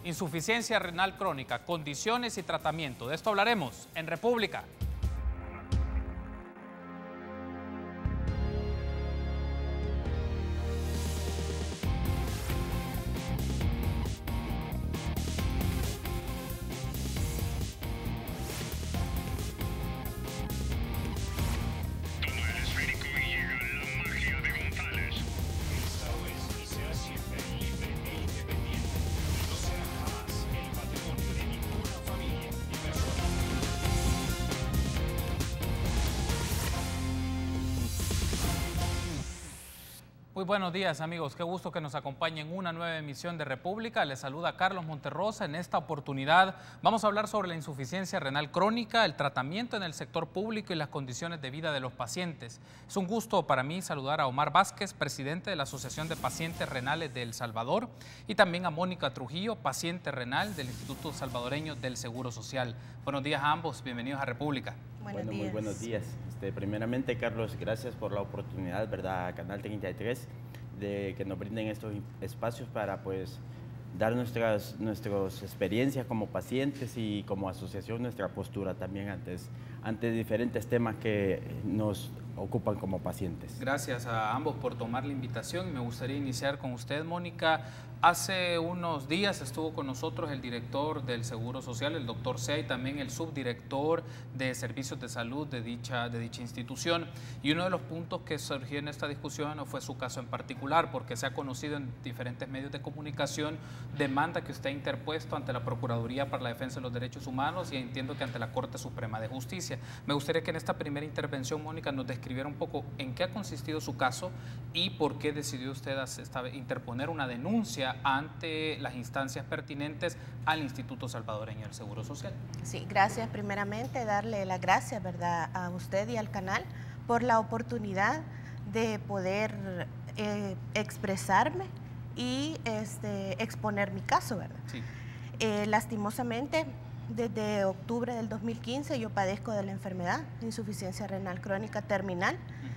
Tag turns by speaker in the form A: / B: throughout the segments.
A: Insuficiencia renal crónica, condiciones y tratamiento. De esto hablaremos en República. Muy buenos días, amigos, qué gusto que nos acompañen en una nueva emisión de República. Les saluda Carlos Monterrosa. En esta oportunidad vamos a hablar sobre la insuficiencia renal crónica, el tratamiento en el sector público y las condiciones de vida de los pacientes. Es un gusto para mí saludar a Omar Vázquez, presidente de la Asociación de Pacientes Renales de El Salvador, y también a Mónica Trujillo, paciente renal del Instituto Salvadoreño del Seguro Social. Buenos días a ambos, bienvenidos a República.
B: Muy buenos días. Primeramente, Carlos, gracias por la oportunidad, ¿verdad?, a Canal 33, de que nos brinden estos espacios para, pues, dar nuestras experiencias como pacientes y como asociación, nuestra postura también ante diferentes temas que nos ocupan como pacientes.
A: Gracias a ambos por tomar la invitación. Me gustaría iniciar con usted, Mónica. Hace unos días estuvo con nosotros el director del Seguro Social, el doctor Sea, y también el subdirector de Servicios de Salud de dicha institución. Y uno de los puntos que surgió en esta discusión no fue su caso en particular, porque se ha conocido en diferentes medios de comunicación demanda que usted ha interpuesto ante la Procuraduría para la Defensa de los Derechos Humanos y entiendo que ante la Corte Suprema de Justicia. Me gustaría que en esta primera intervención, Mónica, nos describiera un poco en qué ha consistido su caso y por qué decidió usted interponer una denuncia ante las instancias pertinentes al Instituto Salvadoreño del Seguro Social.
C: Sí, gracias. Primeramente, darle las gracias, ¿verdad?, a usted y al canal por la oportunidad de poder expresarme y exponer mi caso, ¿verdad? Sí. Lastimosamente, desde octubre del 2015 yo padezco de la enfermedad de insuficiencia renal crónica terminal.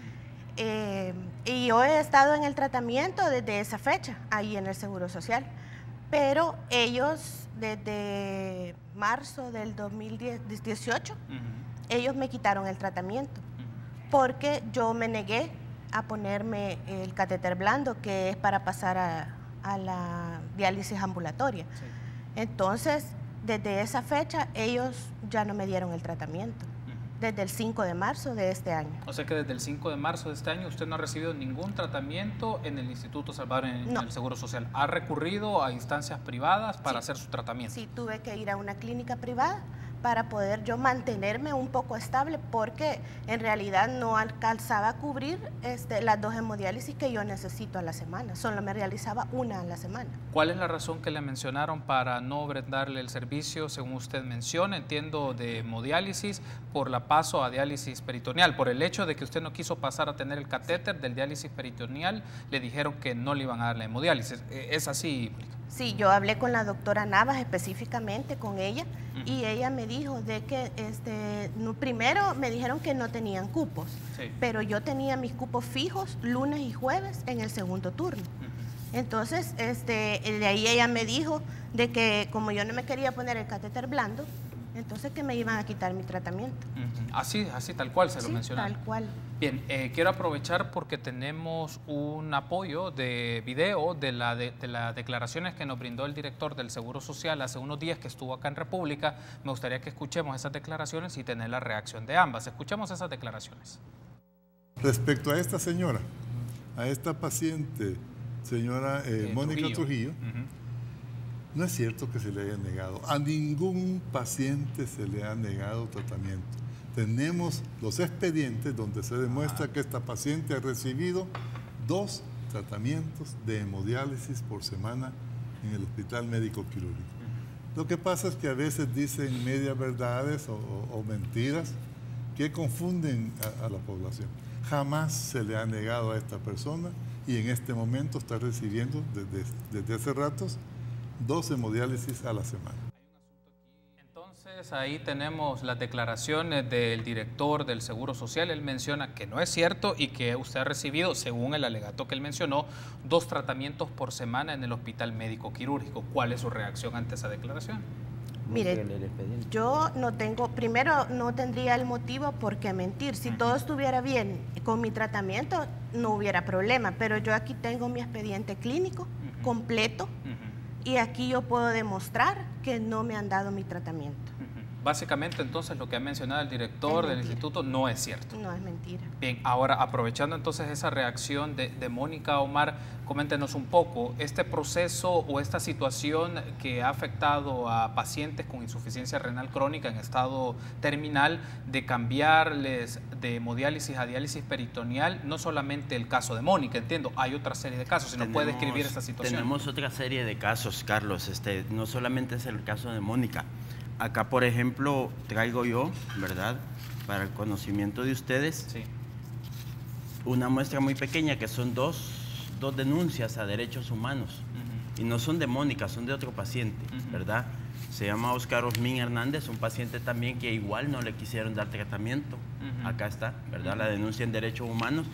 C: Y yo he estado en el tratamiento desde esa fecha, ahí en el Seguro Social, pero ellos desde marzo del 2018, ellos me quitaron el tratamiento, porque yo me negué a ponerme el catéter blando, que es para pasar a la diálisis ambulatoria. Sí. Entonces, desde esa fecha, ellos ya no me dieron el tratamiento. Desde el 5 de marzo de este año.
A: O sea que desde el 5 de marzo de este año usted no ha recibido ningún tratamiento en el Instituto Salvadoreño en el Seguro Social. ¿Ha recurrido a instancias privadas para hacer su tratamiento?
C: Sí, tuve que ir a una clínica privada para poder yo mantenerme un poco estable, porque en realidad no alcanzaba a cubrir las 2 hemodiálisis que yo necesito a la semana. Solo me realizaba una a la semana.
A: ¿Cuál es la razón que le mencionaron para no brindarle el servicio, según usted menciona, entiendo, de hemodiálisis, por la paso a diálisis peritoneal? Por el hecho de que usted no quiso pasar a tener el catéter del diálisis peritoneal, le dijeron que no le iban a dar la hemodiálisis. ¿Es así?
C: Sí, yo hablé con la doctora Navas específicamente, con ella, y ella me dijo de que primero me dijeron que no tenían cupos, sí, pero yo tenía mis cupos fijos lunes y jueves en el segundo turno. Entonces, de ahí ella me dijo de que como yo no me quería poner el catéter blando, entonces que me iban a quitar mi tratamiento.
A: Así tal cual se lo mencionaron.
C: Tal cual.
A: Bien, quiero aprovechar porque tenemos un apoyo de video de las declaraciones que nos brindó el director del Seguro Social hace unos días que estuvo acá en República. Me gustaría que escuchemos esas declaraciones y tener la reacción de ambas. Escuchemos esas declaraciones.
D: Respecto a esta señora, a esta paciente, señora Mónica Trujillo, no es cierto que se le haya negado. A ningún paciente se le ha negado tratamiento. Tenemos los expedientes donde se demuestra que esta paciente ha recibido 2 tratamientos de hemodiálisis por semana en el Hospital Médico Quirúrgico. Lo que pasa es que a veces dicen medias verdades o mentiras que confunden a la población. Jamás se le ha negado a esta persona y en este momento está recibiendo desde hace ratos 2 hemodiálisis a la semana.
A: Entonces, Entonces ahí tenemos las declaraciones del director del Seguro Social. Él menciona que no es cierto y que usted ha recibido, según el alegato que él mencionó, 2 tratamientos por semana en el Hospital Médico Quirúrgico. ¿Cuál es su reacción ante esa declaración?
C: Mire, yo no tengo, primero no tendría el motivo por qué mentir. Si todo estuviera bien con mi tratamiento, no hubiera problema, pero yo aquí tengo mi expediente clínico completo y aquí yo puedo demostrar que no me han dado mi tratamiento.
A: Básicamente, entonces, lo que ha mencionado el director del instituto no es cierto.
C: No es mentira.
A: Bien, ahora, aprovechando entonces esa reacción de Mónica, Omar, coméntenos un poco, este proceso o esta situación que ha afectado a pacientes con insuficiencia renal crónica en estado terminal, de cambiarles de hemodiálisis a diálisis peritoneal, no solamente el caso de Mónica, entiendo, hay otra serie de casos, si nos puede describir esta situación.
B: Tenemos otra serie de casos, Carlos, no solamente es el caso de Mónica. Acá, por ejemplo, traigo yo, ¿verdad?, para el conocimiento de ustedes, sí, una muestra muy pequeña que son dos denuncias a derechos humanos. Y no son de Mónica, son de otro paciente, ¿verdad? Se llama Óscar Osmín Hernández, un paciente también que igual no le quisieron dar tratamiento. Acá está, ¿verdad?, la denuncia en derechos humanos.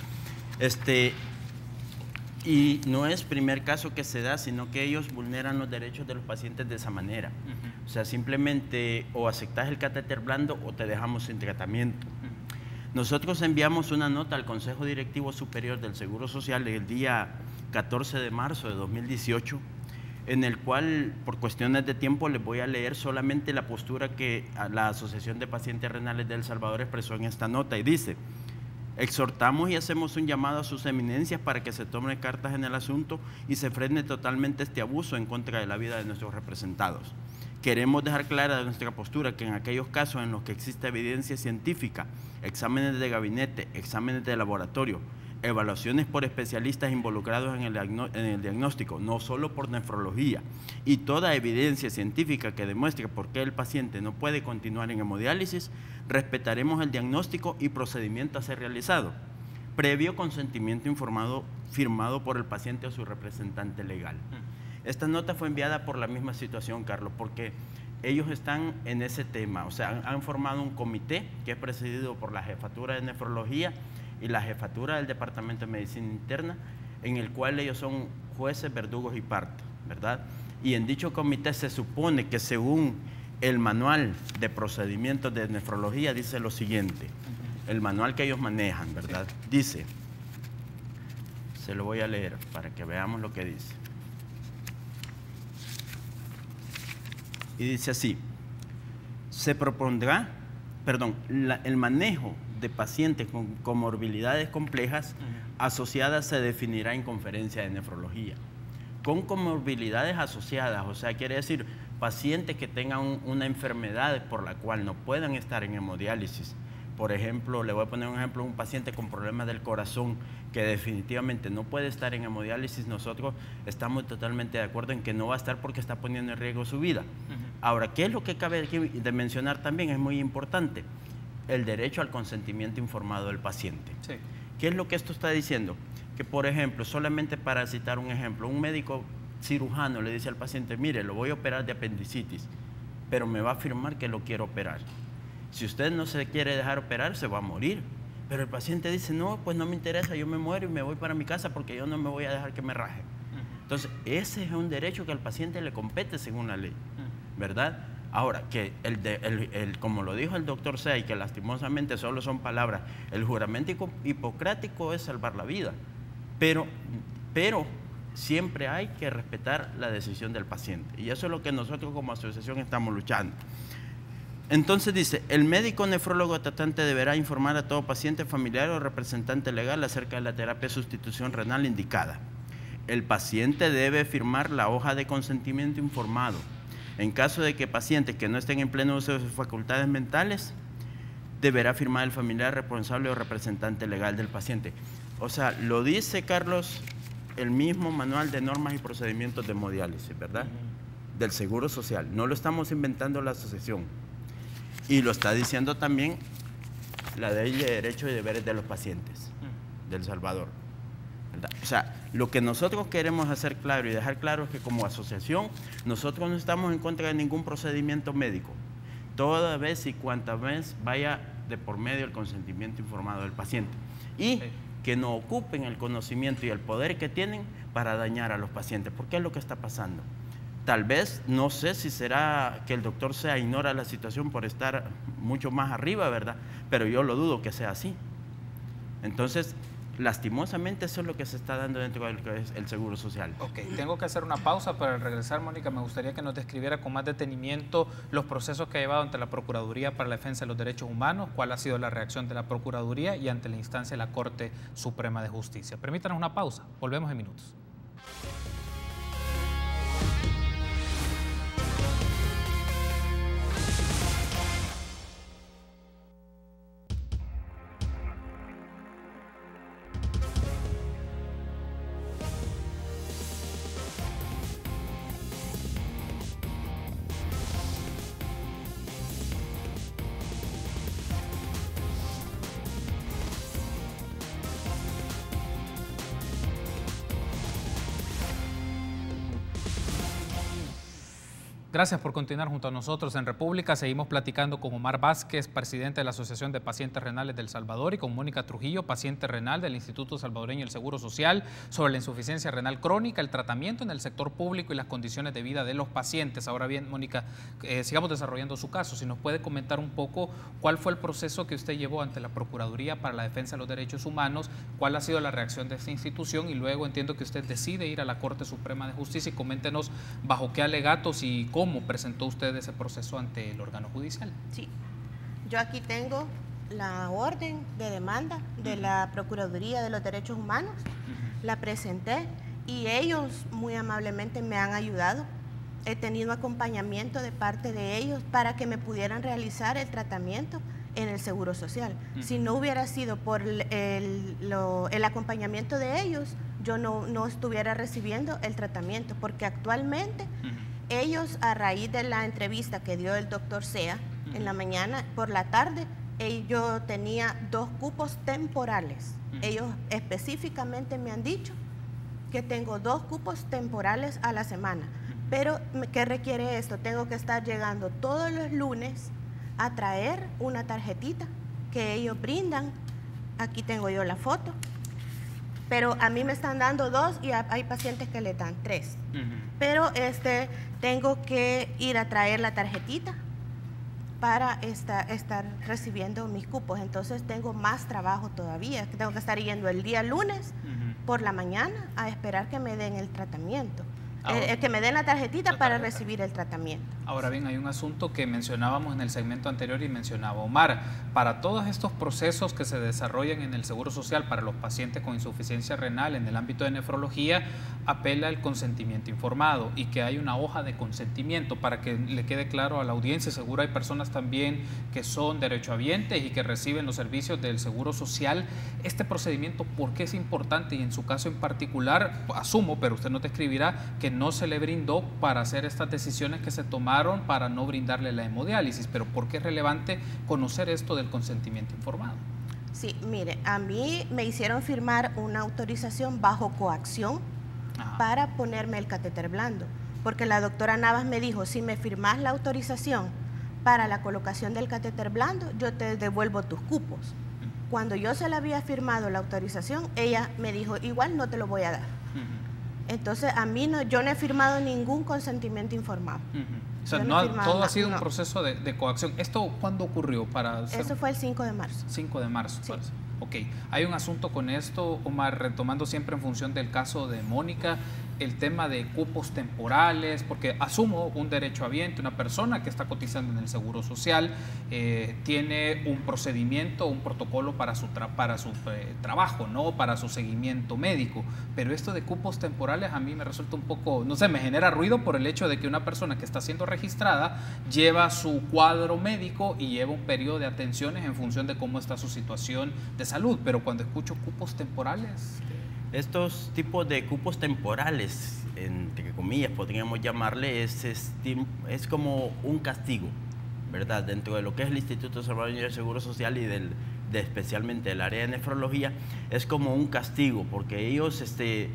B: Y no es primer caso que se da, sino que ellos vulneran los derechos de los pacientes de esa manera. O sea, simplemente o aceptas el catéter blando o te dejamos sin tratamiento. Nosotros enviamos una nota al Consejo Directivo Superior del Seguro Social el día 14 de marzo de 2018, en el cual, por cuestiones de tiempo, les voy a leer solamente la postura que la Asociación de Pacientes Renales de El Salvador expresó en esta nota, y dice: exhortamos y hacemos un llamado a sus eminencias para que se tomen cartas en el asunto y se frene totalmente este abuso en contra de la vida de nuestros representados. Queremos dejar clara nuestra postura que en aquellos casos en los que existe evidencia científica, exámenes de gabinete, exámenes de laboratorio, evaluaciones por especialistas involucrados en el diagnóstico, no solo por nefrología, y toda evidencia científica que demuestre por qué el paciente no puede continuar en hemodiálisis, respetaremos el diagnóstico y procedimiento a ser realizado, previo consentimiento informado firmado por el paciente o su representante legal. Esta nota fue enviada por la misma situación, Carlos, porque ellos están en ese tema, o sea, han formado un comité que es presidido por la Jefatura de Nefrología y la Jefatura del Departamento de Medicina Interna, en el cual ellos son jueces, verdugos y partos, ¿verdad? Y en dicho comité se supone que, según el manual de procedimientos de nefrología, dice lo siguiente, el manual que ellos manejan, ¿verdad? Sí. Dice, se lo voy a leer para que veamos lo que dice. Y dice así: se propondrá, el manejo de pacientes con comorbilidades complejas asociadas se definirá en conferencia de nefrología. Con comorbilidades asociadas, o sea, quiere decir pacientes que tengan una enfermedad por la cual no puedan estar en hemodiálisis. Por ejemplo, le voy a poner un ejemplo, un paciente con problemas del corazón que definitivamente no puede estar en hemodiálisis, nosotros estamos totalmente de acuerdo en que no va a estar porque está poniendo en riesgo su vida. Ahora, ¿qué es lo que cabe aquí de mencionar también? Es muy importante, el derecho al consentimiento informado del paciente. Sí. ¿Qué es lo que esto está diciendo? Que, por ejemplo, solamente para citar un ejemplo, un médico cirujano le dice al paciente: mire, lo voy a operar de apendicitis, pero me va a afirmar que lo quiero operar. Si usted no se quiere dejar operar, se va a morir. Pero el paciente dice: no, pues no me interesa, yo me muero y me voy para mi casa porque yo no me voy a dejar que me raje. Entonces, ese es un derecho que al paciente le compete según la ley, ¿verdad? Ahora, que como lo dijo el doctor Say, que lastimosamente solo son palabras, el juramento hipocrático es salvar la vida, pero siempre hay que respetar la decisión del paciente. Y eso es lo que nosotros como asociación estamos luchando. Entonces dice: el médico nefrólogo tratante deberá informar a todo paciente, familiar o representante legal acerca de la terapia de sustitución renal indicada. El paciente debe firmar la hoja de consentimiento informado. En caso de que pacientes que no estén en pleno uso de sus facultades mentales, deberá firmar el familiar responsable o representante legal del paciente. O sea, lo dice, Carlos, el mismo manual de normas y procedimientos de hemodiálisis, ¿verdad? Del Seguro Social. No lo estamos inventando la asociación. Y lo está diciendo también la Ley de Derechos y Deberes de los Pacientes de El Salvador, ¿verdad? O sea, lo que nosotros queremos hacer claro y dejar claro es que como asociación nosotros no estamos en contra de ningún procedimiento médico, toda vez y cuanta vez vaya de por medio el consentimiento informado del paciente. Y que no ocupen el conocimiento y el poder que tienen para dañar a los pacientes. ¿Por qué es lo que está pasando? Tal vez, no sé si será que el doctor Sea ignora la situación por estar mucho más arriba, ¿verdad? Pero yo lo dudo que sea así. Entonces, lastimosamente eso es lo que se está dando dentro del que es el Seguro Social.
A: Ok, tengo que hacer una pausa, pero al regresar, Mónica, me gustaría que nos describiera con más detenimiento los procesos que ha llevado ante la Procuraduría para la Defensa de los Derechos Humanos, cuál ha sido la reacción de la Procuraduría y ante la instancia de la Corte Suprema de Justicia. Permítanos una pausa, volvemos en minutos. Gracias por continuar junto a nosotros en República. Seguimos platicando con Omar Vázquez, presidente de la Asociación de Pacientes Renales del Salvador, y con Mónica Trujillo, paciente renal del Instituto Salvadoreño del Seguro Social, sobre la insuficiencia renal crónica, el tratamiento en el sector público y las condiciones de vida de los pacientes. Ahora bien, Mónica, sigamos desarrollando su caso. Si nos puede comentar un poco cuál fue el proceso que usted llevó ante la Procuraduría para la Defensa de los Derechos Humanos, cuál ha sido la reacción de esta institución, y luego entiendo que usted decide ir a la Corte Suprema de Justicia, y coméntenos bajo qué alegatos y cómo presentó usted ese proceso ante el órgano judicial.
C: Sí, yo aquí tengo la orden de demanda de la Procuraduría de los Derechos Humanos, la presenté y ellos muy amablemente me han ayudado. He tenido acompañamiento de parte de ellos para que me pudieran realizar el tratamiento en el Seguro Social. Si no hubiera sido por el acompañamiento de ellos, yo no estuviera recibiendo el tratamiento, porque actualmente ellos, a raíz de la entrevista que dio el doctor Sea en la mañana, por la tarde, yo tenía 2 cupos temporales. Ellos específicamente me han dicho que tengo 2 cupos temporales a la semana. Pero, ¿qué requiere esto? Tengo que estar llegando todos los lunes a traer una tarjetita que ellos brindan. Aquí tengo yo la foto. Pero a mí me están dando 2 y hay pacientes que le dan 3. Pero tengo que ir a traer la tarjetita para estar recibiendo mis cupos. Entonces tengo más trabajo todavía. Tengo que estar yendo el día lunes por la mañana a esperar que me den el tratamiento. Que me den la tarjetita para recibir el tratamiento.
A: Ahora bien, hay un asunto que mencionábamos en el segmento anterior y mencionaba Omar. Para todos estos procesos que se desarrollan en el Seguro Social para los pacientes con insuficiencia renal en el ámbito de nefrología, apela el consentimiento informado y que hay una hoja de consentimiento para que le quede claro a la audiencia. Seguro hay personas también que son derechohabientes y que reciben los servicios del Seguro Social. Este procedimiento, ¿por qué es importante? Y en su caso en particular, asumo, pero usted nos describirá, que no se le brindó para hacer estas decisiones que se tomaron para no brindarle la hemodiálisis. Pero ¿por qué es relevante conocer esto del consentimiento informado?
C: Sí, mire, a mí me hicieron firmar una autorización bajo coacción para ponerme el catéter blando, porque la doctora Navas me dijo, si me firmas la autorización para la colocación del catéter blando, yo te devuelvo tus cupos. Cuando yo se le había firmado la autorización, ella me dijo, igual no te lo voy a dar. Entonces, a mí yo no he firmado ningún consentimiento informado.
A: O sea, todo ha sido un proceso de coacción. ¿Esto cuándo ocurrió?
C: Eso fue el 5 de marzo.
A: 5 de marzo.
C: Sí.
A: Ok. Hay un asunto con esto, Omar, retomando siempre en función del caso de Mónica, el tema de cupos temporales, porque asumo un derechohabiente, una persona que está cotizando en el Seguro Social, tiene un procedimiento, un protocolo para su trabajo, ¿no? Para su seguimiento médico. Pero esto de cupos temporales a mí me resulta un poco, no sé, me genera ruido por el hecho de que una persona que está siendo registrada lleva su cuadro médico y lleva un periodo de atenciones en función de cómo está su situación de salud. Pero cuando escucho cupos temporales...
B: Estos tipos de cupos temporales, entre comillas, podríamos llamarle, es como un castigo, ¿verdad? Dentro de lo que es el Instituto Salvadoreño del Seguro Social y especialmente del área de nefrología, es como un castigo, porque ellos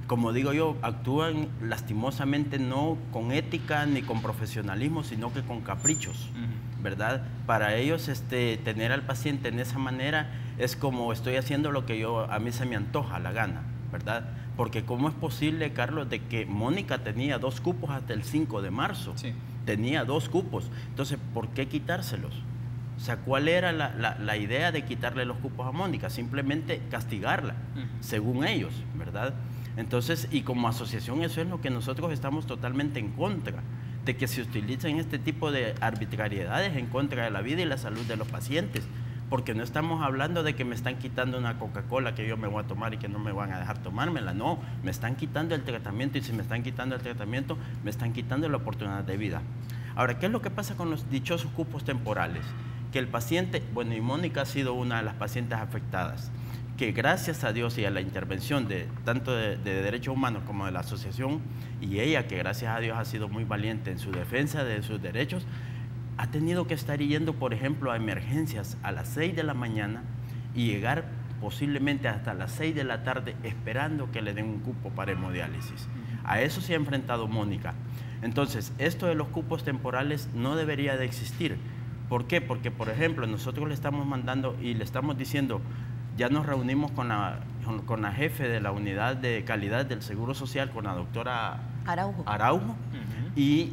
B: como digo yo, actúan lastimosamente no con ética ni con profesionalismo, sino que con caprichos, ¿verdad? Para ellos tener al paciente en esa manera es como estoy haciendo lo que a mí se me antoja la gana, ¿verdad? Porque ¿cómo es posible, Carlos, de que Mónica tenía 2 cupos hasta el 5 de marzo?
A: Sí.
B: Tenía 2 cupos. Entonces, ¿por qué quitárselos? O sea, ¿cuál era la idea de quitarle los cupos a Mónica? Simplemente castigarla, según ellos, ¿verdad? Entonces, y como asociación eso es lo que nosotros estamos totalmente en contra, de que se utilicen este tipo de arbitrariedades en contra de la vida y la salud de los pacientes. Porque no estamos hablando de que me están quitando una Coca-Cola que yo me voy a tomar y que no me van a dejar tomármela. No, me están quitando el tratamiento, y si me están quitando el tratamiento, me están quitando la oportunidad de vida. Ahora, ¿qué es lo que pasa con los dichosos cupos temporales? Que el paciente, bueno, y Mónica ha sido una de las pacientes afectadas, que gracias a Dios y a la intervención tanto de derechos humanos como de la asociación, y ella que gracias a Dios ha sido muy valiente en su defensa de sus derechos, ha tenido que estar yendo, por ejemplo, a emergencias a las 6 de la mañana y llegar posiblemente hasta las 6 de la tarde esperando que le den un cupo para hemodiálisis. A eso se ha enfrentado Mónica. Entonces, esto de los cupos temporales no debería de existir. ¿Por qué? Porque, por ejemplo, nosotros le estamos mandando y le estamos diciendo, ya nos reunimos con la jefe de la unidad de calidad del Seguro Social, con la doctora Araujo. Y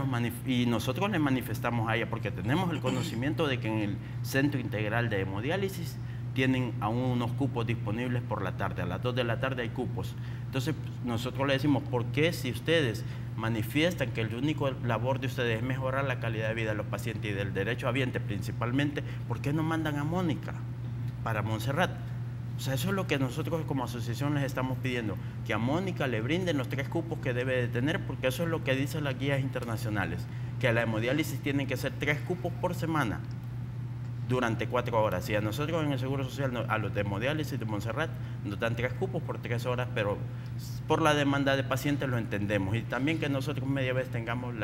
B: nosotros le manifestamos a ella, porque tenemos el conocimiento de que en el Centro Integral de Hemodiálisis tienen aún unos cupos disponibles por la tarde, a las 2 de la tarde hay cupos. Entonces nosotros le decimos, ¿por qué si ustedes manifiestan que el único labor de ustedes es mejorar la calidad de vida de los pacientes y del derecho habiente principalmente, ¿por qué no mandan a Mónica para Montserrat? O sea, eso es lo que nosotros como asociación les estamos pidiendo, que a Mónica le brinden los 3 cupos que debe de tener, porque eso es lo que dicen las guías internacionales, que a la hemodiálisis tienen que ser 3 cupos por semana durante 4 horas. Y a nosotros en el Seguro Social, a los de hemodiálisis de Montserrat, nos dan 3 cupos por 3 horas, pero por la demanda de pacientes lo entendemos. Y también que nosotros media vez tengamos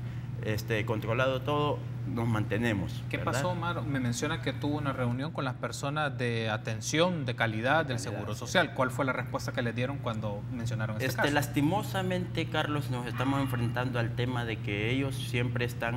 B: controlado todo, nos mantenemos.
A: ¿Qué
B: ¿verdad?
A: pasó, Omar? Me menciona que tuvo una reunión con las personas de atención de calidad del Seguro Social. ¿Cuál fue la respuesta que les dieron cuando mencionaron este caso?
B: Lastimosamente, Carlos, nos estamos enfrentando al tema de que ellos siempre están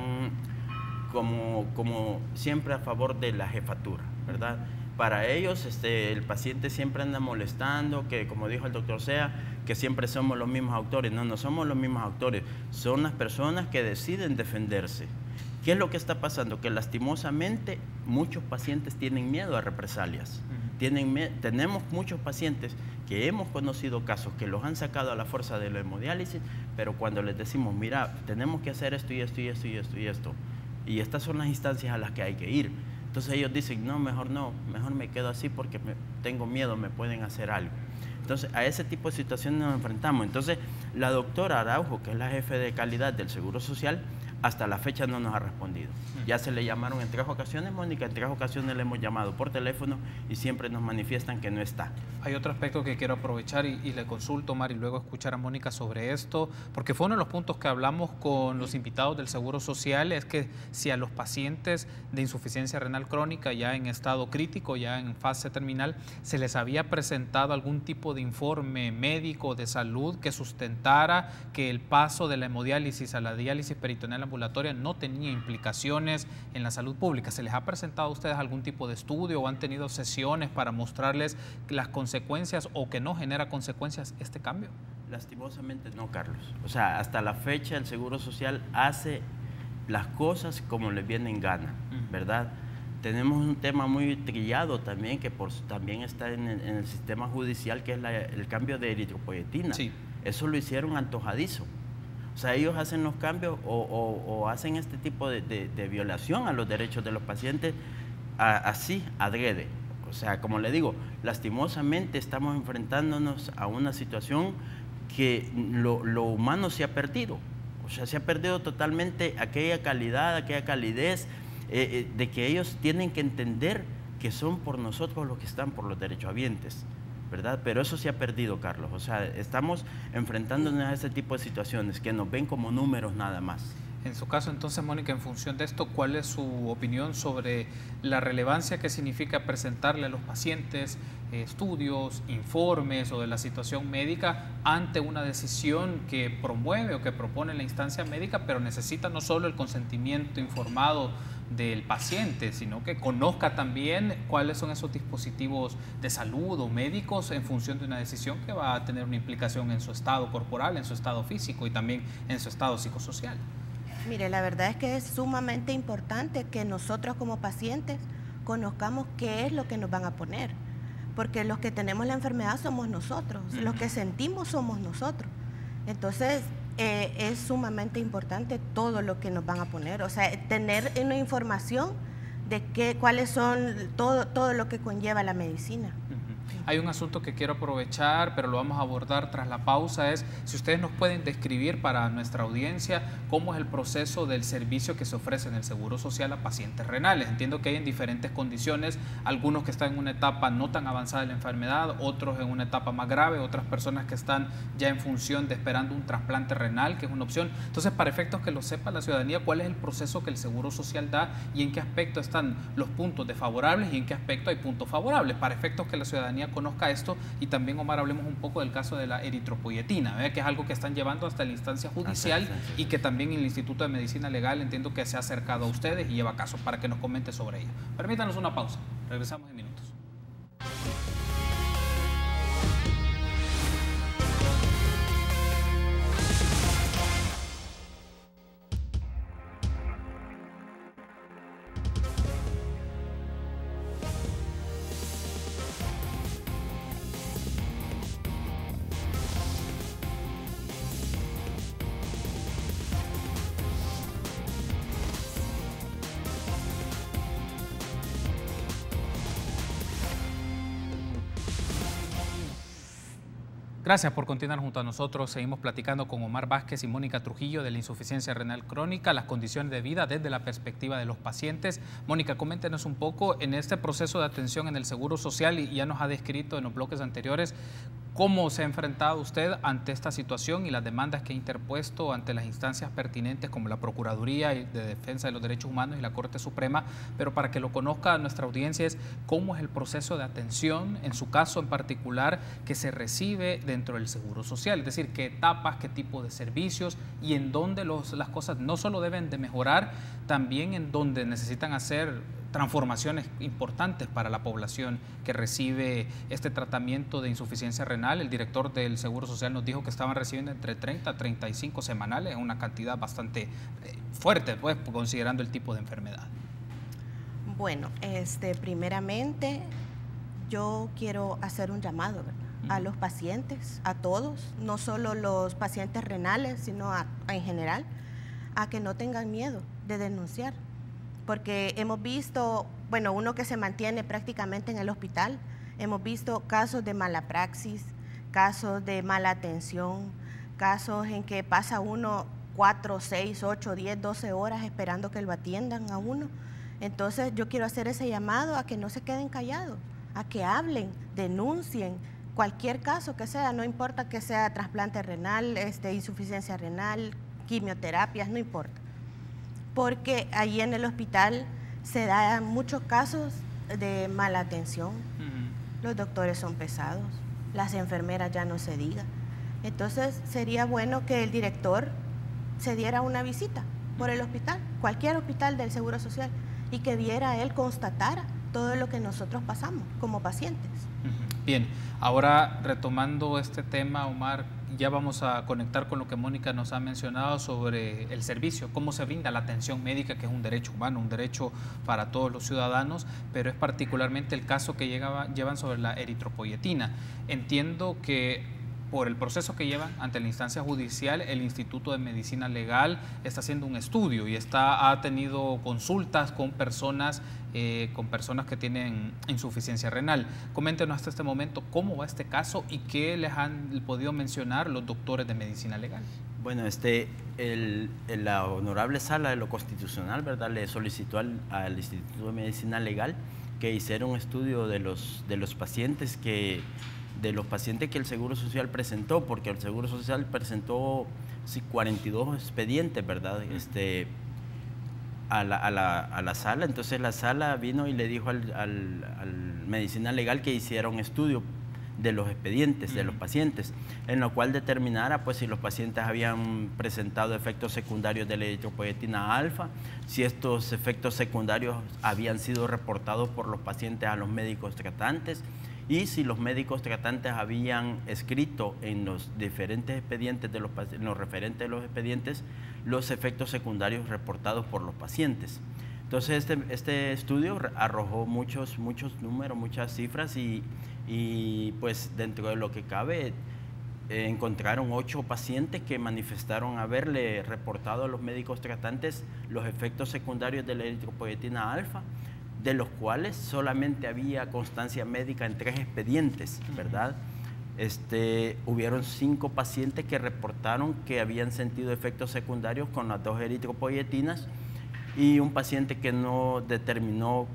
B: como siempre a favor de la jefatura, ¿verdad? Para ellos el paciente siempre anda molestando, que como dijo el doctor Sea, que siempre somos los mismos autores. No somos los mismos autores, son las personas que deciden defenderse. ¿Qué es lo que está pasando? Que lastimosamente muchos pacientes tienen miedo a represalias. Tenemos muchos pacientes que hemos conocido casos que los han sacado a la fuerza de la hemodiálisis, pero cuando les decimos, mira, tenemos que hacer esto y esto y esto y esto y esto, y estas son las instancias a las que hay que ir. Entonces ellos dicen, no, mejor me quedo así porque tengo miedo, me pueden hacer algo. Entonces a ese tipo de situaciones nos enfrentamos. Entonces la doctora Araujo, que es la jefe de calidad del Seguro Social, hasta la fecha no nos ha respondido. Ya se le llamaron en 3 ocasiones, Mónica, en 3 ocasiones le hemos llamado por teléfono y siempre nos manifiestan que no está.
A: Hay otro aspecto que quiero aprovechar y le consulto, Omar, y luego escuchar a Mónica sobre esto, porque fue uno de los puntos que hablamos con los invitados del Seguro Social, es que si a los pacientes de insuficiencia renal crónica ya en estado crítico, ya en fase terminal, se les había presentado algún tipo de informe médico de salud que sustentara que el paso de la hemodiálisis a la diálisis peritoneal ambulatoria no tenía implicaciones en la salud pública. ¿Se les ha presentado a ustedes algún tipo de estudio o han tenido sesiones para mostrarles las consecuencias o que no genera consecuencias este cambio?
B: Lastimosamente no, Carlos. O sea, hasta la fecha el Seguro Social hace las cosas como les viene en gana, ¿verdad? Tenemos un tema muy trillado también, que también está en el sistema judicial, que es el cambio de eritropoyetina. Sí. Eso lo hicieron antojadizo. O sea, ellos hacen los cambios o hacen este tipo de violación a los derechos de los pacientes así, adrede. O sea, como le digo, lastimosamente estamos enfrentándonos a una situación que lo humano se ha perdido. O sea, se ha perdido totalmente aquella calidad, aquella calidez de que ellos tienen que entender que son por nosotros los que están por los derechohabientes, ¿verdad? Pero eso se ha perdido, Carlos. O sea, estamos enfrentándonos a ese tipo de situaciones que nos ven como números nada más.
A: En su caso, entonces, Mónica, en función de esto, ¿cuál es su opinión sobre la relevancia que significa presentarle a los pacientes estudios, informes o de la situación médica ante una decisión que promueve o que propone la instancia médica, pero necesita no solo el consentimiento informado del paciente, sino que conozca también cuáles son esos dispositivos de salud o médicos en función de una decisión que va a tener una implicación en su estado corporal, en su estado físico y también en su estado psicosocial.
C: Mire, la verdad es que es sumamente importante que nosotros como pacientes conozcamos qué es lo que nos van a poner, porque los que tenemos la enfermedad somos nosotros, los que sentimos somos nosotros. Entonces, es sumamente importante todo lo que nos van a poner, o sea, tener una información de cuáles son todo lo que conlleva la medicina.
A: Hay un asunto que quiero aprovechar, pero lo vamos a abordar tras la pausa, es si ustedes nos pueden describir para nuestra audiencia cómo es el proceso del servicio que se ofrece en el Seguro Social a pacientes renales. Entiendo que hay en diferentes condiciones, algunos que están en una etapa no tan avanzada de la enfermedad, otros en una etapa más grave, otras personas que están ya en función de esperando un trasplante renal, que es una opción. Entonces, para efectos que lo sepa la ciudadanía, ¿cuál es el proceso que el Seguro Social da y en qué aspecto están los puntos desfavorables y en qué aspecto hay puntos favorables? Para efectos que la ciudadanía conozca esto, y también, Omar, hablemos un poco del caso de la eritropoyetina, que es algo que están llevando hasta la instancia judicial y que también el Instituto de Medicina Legal entiendo que se ha acercado a ustedes y lleva caso para que nos comente sobre ello. Permítanos una pausa, regresamos en minutos. Gracias por continuar junto a nosotros. Seguimos platicando con Omar Vázquez y Mónica Trujillo de la insuficiencia renal crónica, las condiciones de vida desde la perspectiva de los pacientes. Mónica, coméntenos un poco en este proceso de atención en el Seguro Social, y ya nos ha descrito en los bloques anteriores cómo se ha enfrentado usted ante esta situación y las demandas que ha interpuesto ante las instancias pertinentes como la Procuraduría de Defensa de los Derechos Humanos y la Corte Suprema, pero para que lo conozca nuestra audiencia, es cómo es el proceso de atención, en su caso en particular, que se recibe dentro del Seguro Social, es decir, qué etapas, qué tipo de servicios y en dónde las cosas no solo deben de mejorar, también en dónde necesitan hacer transformaciones importantes para la población que recibe este tratamiento de insuficiencia renal. El director del Seguro Social nos dijo que estaban recibiendo entre 30 a 35 semanales, una cantidad bastante fuerte, pues, considerando el tipo de enfermedad.
C: Bueno, primeramente yo quiero hacer un llamado, ¿verdad?, a los pacientes, a todos, no solo los pacientes renales, sino en general, a que no tengan miedo de denunciar. Porque hemos visto, bueno, uno que se mantiene prácticamente en el hospital, hemos visto casos de mala praxis, casos de mala atención, casos en que pasa uno 4, 6, 8, 10, 12 horas esperando que lo atiendan a uno. Entonces yo quiero hacer ese llamado a que no se queden callados, a que hablen, denuncien cualquier caso que sea, no importa que sea trasplante renal, insuficiencia renal, quimioterapias, no importa. Porque allí en el hospital se dan muchos casos de mala atención. Los doctores son pesados, las enfermeras ya no se diga. Entonces sería bueno que el director se diera una visita por el hospital, cualquier hospital del Seguro Social, y que viera él, constatara todo lo que nosotros pasamos como pacientes.
A: Bien, ahora retomando este tema, Omar, ya vamos a conectar con lo que Mónica nos ha mencionado sobre el servicio, cómo se brinda la atención médica, que es un derecho humano, un derecho para todos los ciudadanos, pero es particularmente el caso que llevan sobre la eritropoyetina. Entiendo que por el proceso que llevan ante la instancia judicial, el Instituto de Medicina Legal está haciendo un estudio y ha tenido consultas con personas que tienen insuficiencia renal. Coméntenos hasta este momento cómo va este caso y qué les han podido mencionar los doctores de medicina legal.
B: Bueno, la Honorable Sala de lo Constitucional, ¿verdad?, le solicitó al Instituto de Medicina Legal que hiciera un estudio de los pacientes que el Seguro Social presentó, porque el Seguro Social presentó 42 expedientes, ¿verdad? a la sala. Entonces la sala vino y le dijo al medicina legal que hiciera un estudio de los expedientes de los pacientes, en lo cual determinara pues si los pacientes habían presentado efectos secundarios de la eritropoyetina alfa, si estos efectos secundarios habían sido reportados por los pacientes a los médicos tratantes, y si los médicos tratantes habían escrito en los diferentes expedientes en los referentes de los expedientes los efectos secundarios reportados por los pacientes. Entonces este estudio arrojó muchos números, muchas cifras y pues dentro de lo que cabe encontraron 8 pacientes que manifestaron haberle reportado a los médicos tratantes los efectos secundarios de la eritropoyetina alfa, de los cuales solamente había constancia médica en 3 expedientes, ¿verdad? Hubieron 5 pacientes que reportaron que habían sentido efectos secundarios con las 2 eritropoyetinas y un paciente que no determinó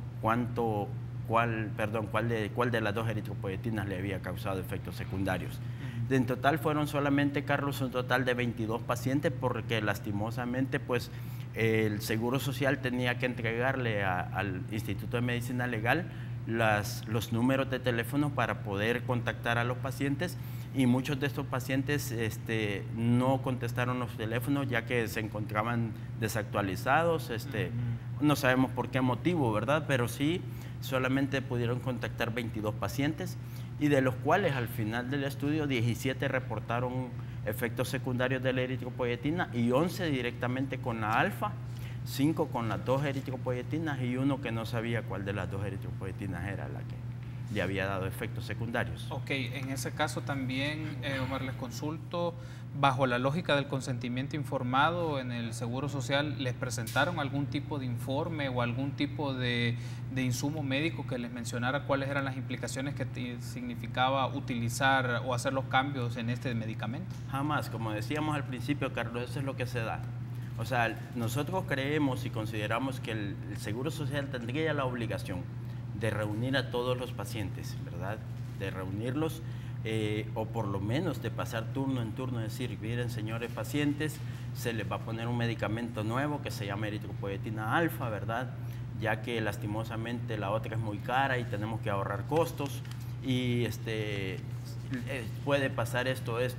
B: cuál de las 2 eritropoyetinas le había causado efectos secundarios. En total fueron solamente, Carlos, un total de 22 pacientes porque lastimosamente pues el Seguro Social tenía que entregarle al Instituto de Medicina Legal los números de teléfono para poder contactar a los pacientes y muchos de estos pacientes no contestaron los teléfonos ya que se encontraban desactualizados, no sabemos por qué motivo, ¿verdad? Pero sí, solamente pudieron contactar 22 pacientes y de los cuales al final del estudio 17 reportaron efectos secundarios de la eritropoyetina y 11 directamente con la alfa, 5 con las 2 eritropoyetinas y 1 que no sabía cuál de las 2 eritropoyetinas era la que le había dado efectos secundarios.
A: Ok, en ese caso también, Omar, les consulto, bajo la lógica del consentimiento informado en el Seguro Social, ¿les presentaron algún tipo de informe o algún tipo de insumo médico que les mencionara cuáles eran las implicaciones que significaba utilizar o hacer los cambios en este medicamento?
B: Jamás, como decíamos al principio, Carlos, eso es lo que se da. O sea, nosotros creemos y consideramos que el Seguro Social tendría la obligación de reunir a todos los pacientes, ¿verdad? De reunirlos o por lo menos de pasar turno en turno, decir, miren señores pacientes, se les va a poner un medicamento nuevo que se llama eritropoyetina alfa, ¿verdad? Ya que lastimosamente la otra es muy cara y tenemos que ahorrar costos y puede pasar esto y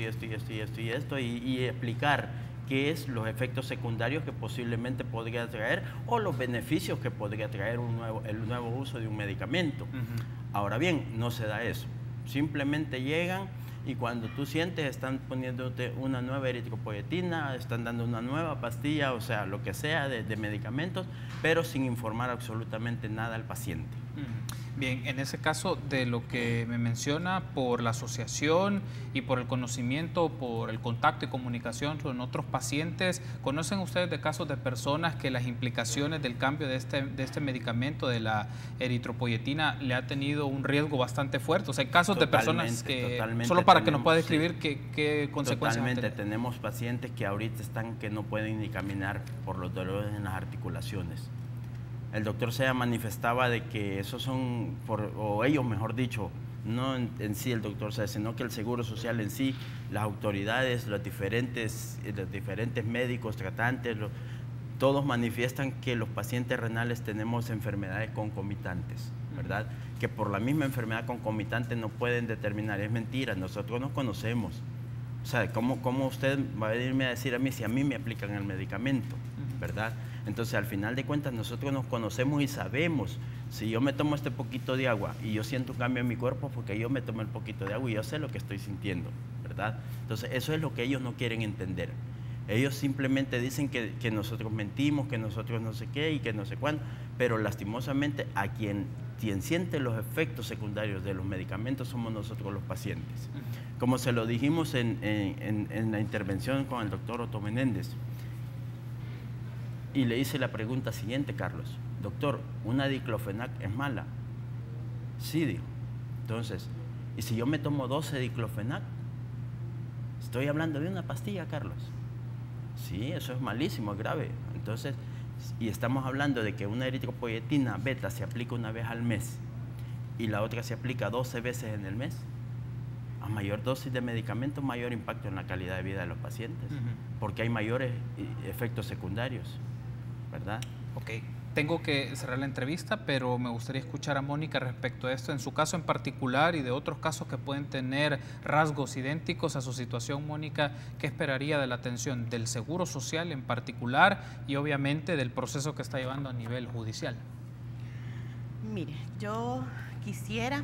B: explicar qué es los efectos secundarios que posiblemente podría traer o los beneficios que podría traer el nuevo uso de un medicamento. Ahora bien, no se da eso. Simplemente llegan y cuando tú sientes están poniéndote una nueva eritropoyetina, están dando una nueva pastilla, o sea, lo que sea de medicamentos, pero sin informar absolutamente nada al paciente.
A: Bien, en ese caso de lo que me menciona, por la asociación y por el conocimiento, por el contacto y comunicación con otros pacientes, ¿conocen ustedes de casos de personas que las implicaciones del cambio de este medicamento, de la eritropoyetina, le ha tenido un riesgo bastante fuerte? O sea, hay casos de personas que, solo para que nos pueda describir qué consecuencias han tenido.
B: Tenemos pacientes que ahorita están que no pueden ni caminar por los dolores en las articulaciones. El doctor Sea manifestaba de que esos son, o ellos mejor dicho, no en sí el doctor Sea, sino que el Seguro Social en sí, las autoridades, los diferentes médicos, tratantes, todos manifiestan que los pacientes renales tenemos enfermedades concomitantes, ¿verdad? Que por la misma enfermedad concomitante no pueden determinar, es mentira, nosotros nos conocemos. O sea, ¿cómo usted va a venirme a decir a mí si a mí me aplican el medicamento, ¿verdad? Entonces, al final de cuentas, nosotros nos conocemos y sabemos, si yo me tomo este poquito de agua y yo siento un cambio en mi cuerpo porque yo me tomo el poquito de agua y yo sé lo que estoy sintiendo, ¿verdad? Entonces, eso es lo que ellos no quieren entender. Ellos simplemente dicen que nosotros mentimos, que nosotros no sé qué y que no sé cuándo, pero lastimosamente a quien siente los efectos secundarios de los medicamentos somos nosotros los pacientes. Como se lo dijimos en la intervención con el doctor Otto Menéndez, y le hice la pregunta siguiente, Carlos. Doctor, ¿una diclofenac es mala? Sí, dijo. Entonces, ¿y si yo me tomo 12 diclofenac? Estoy hablando de una pastilla, Carlos. Sí, eso es malísimo, es grave. Entonces, y estamos hablando de que una eritropoyetina beta se aplica una vez al mes y la otra se aplica 12 veces en el mes. A mayor dosis de medicamento, mayor impacto en la calidad de vida de los pacientes, porque hay mayores efectos secundarios, ¿verdad?
A: Ok, tengo que cerrar la entrevista, pero me gustaría escuchar a Mónica respecto a esto, en su caso en particular y de otros casos que pueden tener rasgos idénticos a su situación. Mónica, ¿qué esperaría de la atención del Seguro Social en particular y obviamente del proceso que está llevando a nivel judicial?
C: Mire, yo quisiera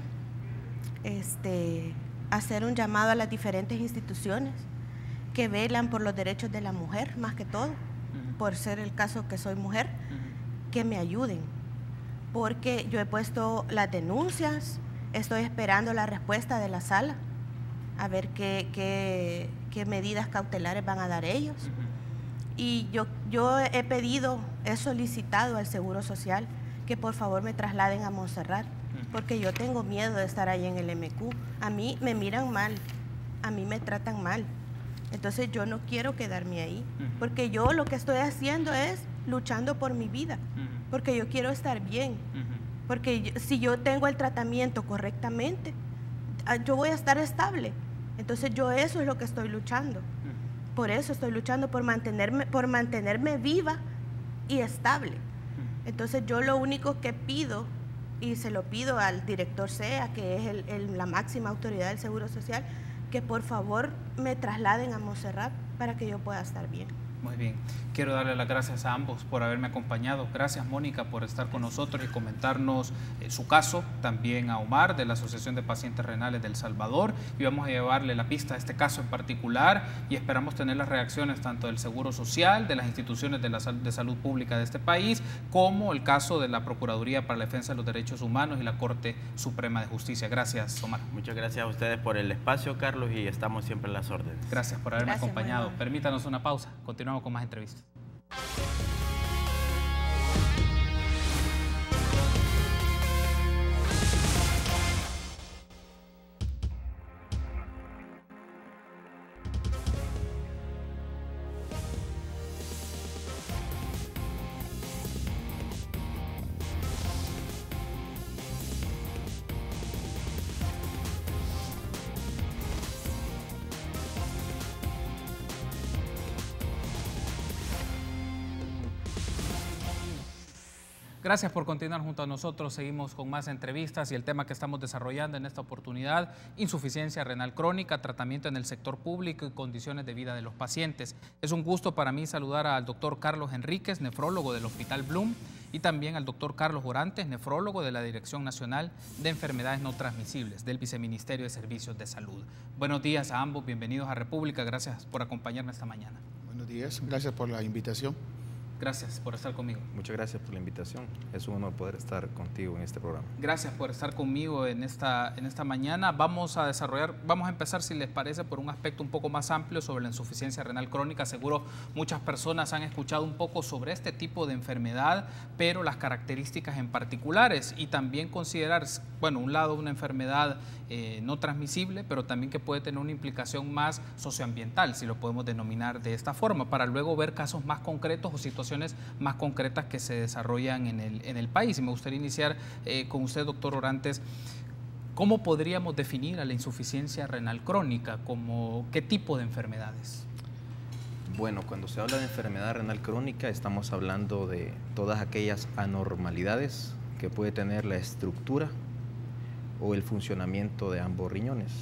C: hacer un llamado a las diferentes instituciones que velan por los derechos de la mujer, más que todo, por ser el caso que soy mujer, que me ayuden, porque yo he puesto las denuncias, estoy esperando la respuesta de la sala, a ver qué medidas cautelares van a dar ellos. Y yo he pedido, he solicitado al Seguro Social que por favor me trasladen a Montserrat, porque yo tengo miedo de estar ahí en el MQ. A mí me miran mal, a mí me tratan mal. Entonces yo no quiero quedarme ahí, porque yo lo que estoy haciendo es luchando por mi vida, porque yo quiero estar bien, porque si yo tengo el tratamiento correctamente, yo voy a estar estable. Entonces yo eso es lo que estoy luchando. Por eso estoy luchando, por mantenerme viva y estable. Entonces yo lo único que pido, y se lo pido al director SEA, que es la máxima autoridad del Seguro Social, que por favor me trasladen a Montserrat para que yo pueda estar bien.
A: Muy bien, quiero darle las gracias a ambos por haberme acompañado. Gracias, Mónica, por estar con nosotros y comentarnos su caso. También a Omar, de la Asociación de Pacientes Renales del Salvador. Y vamos a llevarle la pista a este caso en particular y esperamos tener las reacciones tanto del Seguro Social, de las instituciones de salud pública de este país, como el caso de la Procuraduría para la Defensa de los Derechos Humanos y la Corte Suprema de Justicia. Gracias, Omar.
B: Muchas gracias a ustedes por el espacio, Carlos, y estamos siempre a las órdenes.
A: Gracias por haberme acompañado. Permítanos una pausa. Continuamos con más entrevistas. Gracias por continuar junto a nosotros. Seguimos con más entrevistas y el tema que estamos desarrollando en esta oportunidad: insuficiencia renal crónica, tratamiento en el sector público y condiciones de vida de los pacientes. Es un gusto para mí saludar al doctor Carlos Enríquez, nefrólogo del Hospital Blum, y también al doctor Carlos Orantes, nefrólogo de la Dirección Nacional de Enfermedades No Transmisibles del Viceministerio de Servicios de Salud. Buenos días a ambos, bienvenidos a República. Gracias por acompañarme esta mañana.
E: Buenos días, gracias por la invitación.
A: Gracias por estar conmigo.
F: Muchas gracias por la invitación. Es un honor poder estar contigo en este programa.
A: Gracias por estar conmigo en esta mañana. Vamos a empezar, si les parece, por un aspecto un poco más amplio sobre la insuficiencia renal crónica. Seguro muchas personas han escuchado un poco sobre este tipo de enfermedad, pero las características en particulares, y también considerar, bueno, un lado una enfermedad no transmisible, pero también que puede tener una implicación más socioambiental, si lo podemos denominar de esta forma, para luego ver casos más concretos o situaciones más concretas que se desarrollan en el país. Y me gustaría iniciar con usted, doctor Orantes. ¿Cómo podríamos definir a la insuficiencia renal crónica? ¿Qué tipo de enfermedades?
F: Bueno, cuando se habla de enfermedad renal crónica, estamos hablando de todas aquellas anormalidades que puede tener la estructura o el funcionamiento de ambos riñones.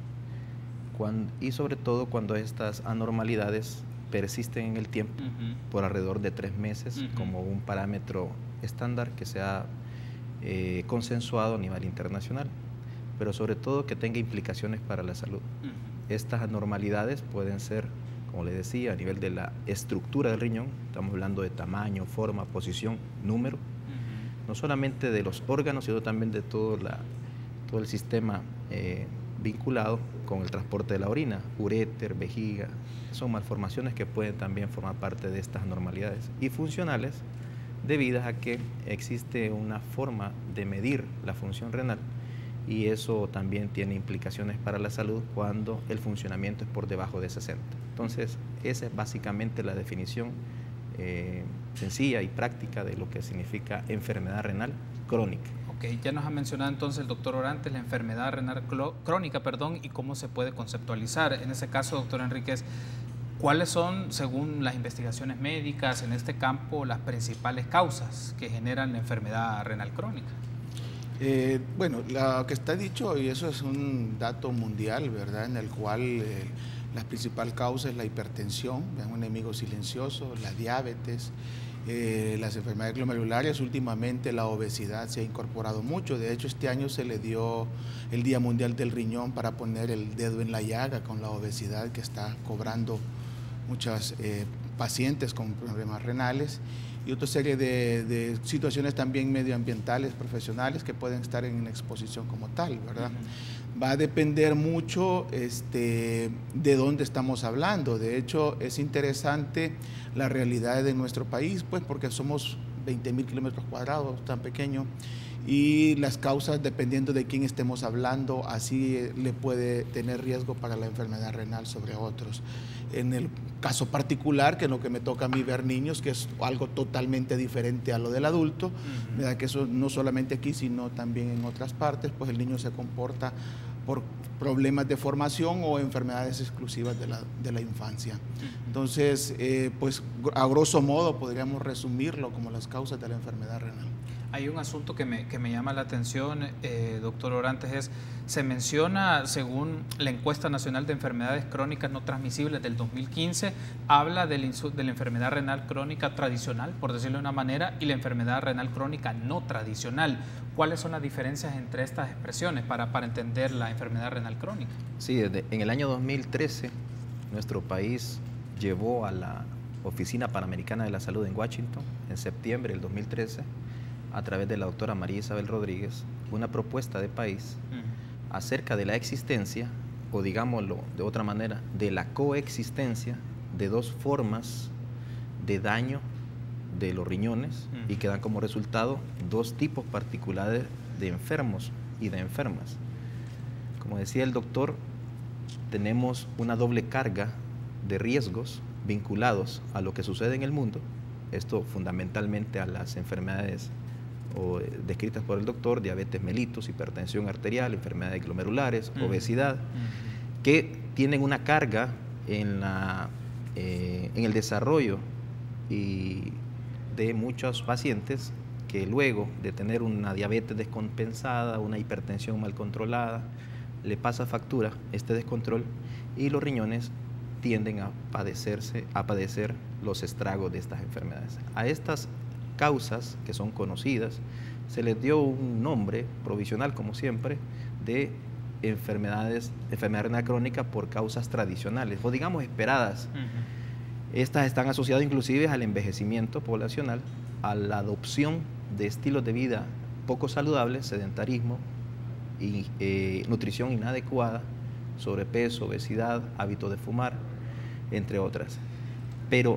F: Y sobre todo cuando estas anormalidades persisten en el tiempo, por alrededor de 3 meses, como un parámetro estándar que se ha consensuado a nivel internacional, pero sobre todo que tenga implicaciones para la salud. Estas anormalidades pueden ser, como le decía, a nivel de la estructura del riñón, estamos hablando de tamaño, forma, posición, número, no solamente de los órganos, sino también de todo el sistema vinculado con el transporte de la orina, uréter, vejiga. Son malformaciones que pueden también formar parte de estas anormalidades y funcionales, debidas a que existe una forma de medir la función renal, y eso también tiene implicaciones para la salud cuando el funcionamiento es por debajo de 60. Entonces, esa es básicamente la definición sencilla y práctica de lo que significa enfermedad renal crónica.
A: Ok, ya nos ha mencionado entonces el doctor Orantes la enfermedad renal crónica, y cómo se puede conceptualizar. En ese caso, doctor Enríquez, ¿Cuáles son, según las investigaciones médicas en este campo, las principales causas que generan la enfermedad renal crónica?
E: Bueno, lo que está dicho, y eso es un dato mundial, ¿verdad?, en el cual la principal causa es la hipertensión, un enemigo silencioso, la diabetes, las enfermedades glomerulares. Últimamente la obesidad se ha incorporado mucho. De hecho, este año se le dio el Día Mundial del Riñón para poner el dedo en la llaga con la obesidad que está cobrando muchas pacientes con problemas renales, y otra serie de situaciones también medioambientales, profesionales, que pueden estar en exposición como tal, ¿verdad? Va a depender mucho de dónde estamos hablando. De hecho, es interesante la realidad de nuestro país, pues porque somos 20.000 kilómetros cuadrados, tan pequeño, y las causas, dependiendo de quién estemos hablando, así le puede tener riesgo para la enfermedad renal sobre otros. En el caso particular, que es lo que me toca a mí ver niños, que es algo totalmente diferente a lo del adulto, ¿verdad?, que eso no solamente aquí, sino también en otras partes, pues el niño se comporta por problemas de formación o enfermedades exclusivas de la infancia. Entonces, pues a grosso modo podríamos resumirlo como las causas de la enfermedad renal.
A: Hay un asunto que me llama la atención, doctor Orantes, se menciona, según la encuesta nacional de enfermedades crónicas no transmisibles del 2015, habla de la enfermedad renal crónica tradicional, por decirlo de una manera, y la enfermedad renal crónica no tradicional. ¿Cuáles son las diferencias entre estas expresiones para entender la enfermedad renal crónica?
F: Sí, en el año 2013, nuestro país llevó a la Oficina Panamericana de la Salud en Washington, en septiembre del 2013, a través de la doctora María Isabel Rodríguez, una propuesta de país acerca de la existencia, o digámoslo de otra manera, de la coexistencia de dos formas de daño de los riñones y que dan como resultado dos tipos particulares de enfermos y de enfermas. Como decía el doctor, tenemos una doble carga de riesgos vinculados a lo que sucede en el mundo, esto fundamentalmente a las enfermedades descritas por el doctor: diabetes mellitus, hipertensión arterial, enfermedades glomerulares, obesidad, que tienen una carga en el desarrollo de muchos pacientes que luego de tener una diabetes descompensada, una hipertensión mal controlada, le pasa factura este descontrol y los riñones tienden a padecer los estragos de estas enfermedades. A estas causas, que son conocidas, se les dio un nombre provisional, como siempre, de enfermedad renal crónica por causas tradicionales, o digamos esperadas. Estas están asociadas inclusive al envejecimiento poblacional, a la adopción de estilos de vida poco saludables, sedentarismo y nutrición inadecuada, sobrepeso, obesidad, hábito de fumar, entre otras. Pero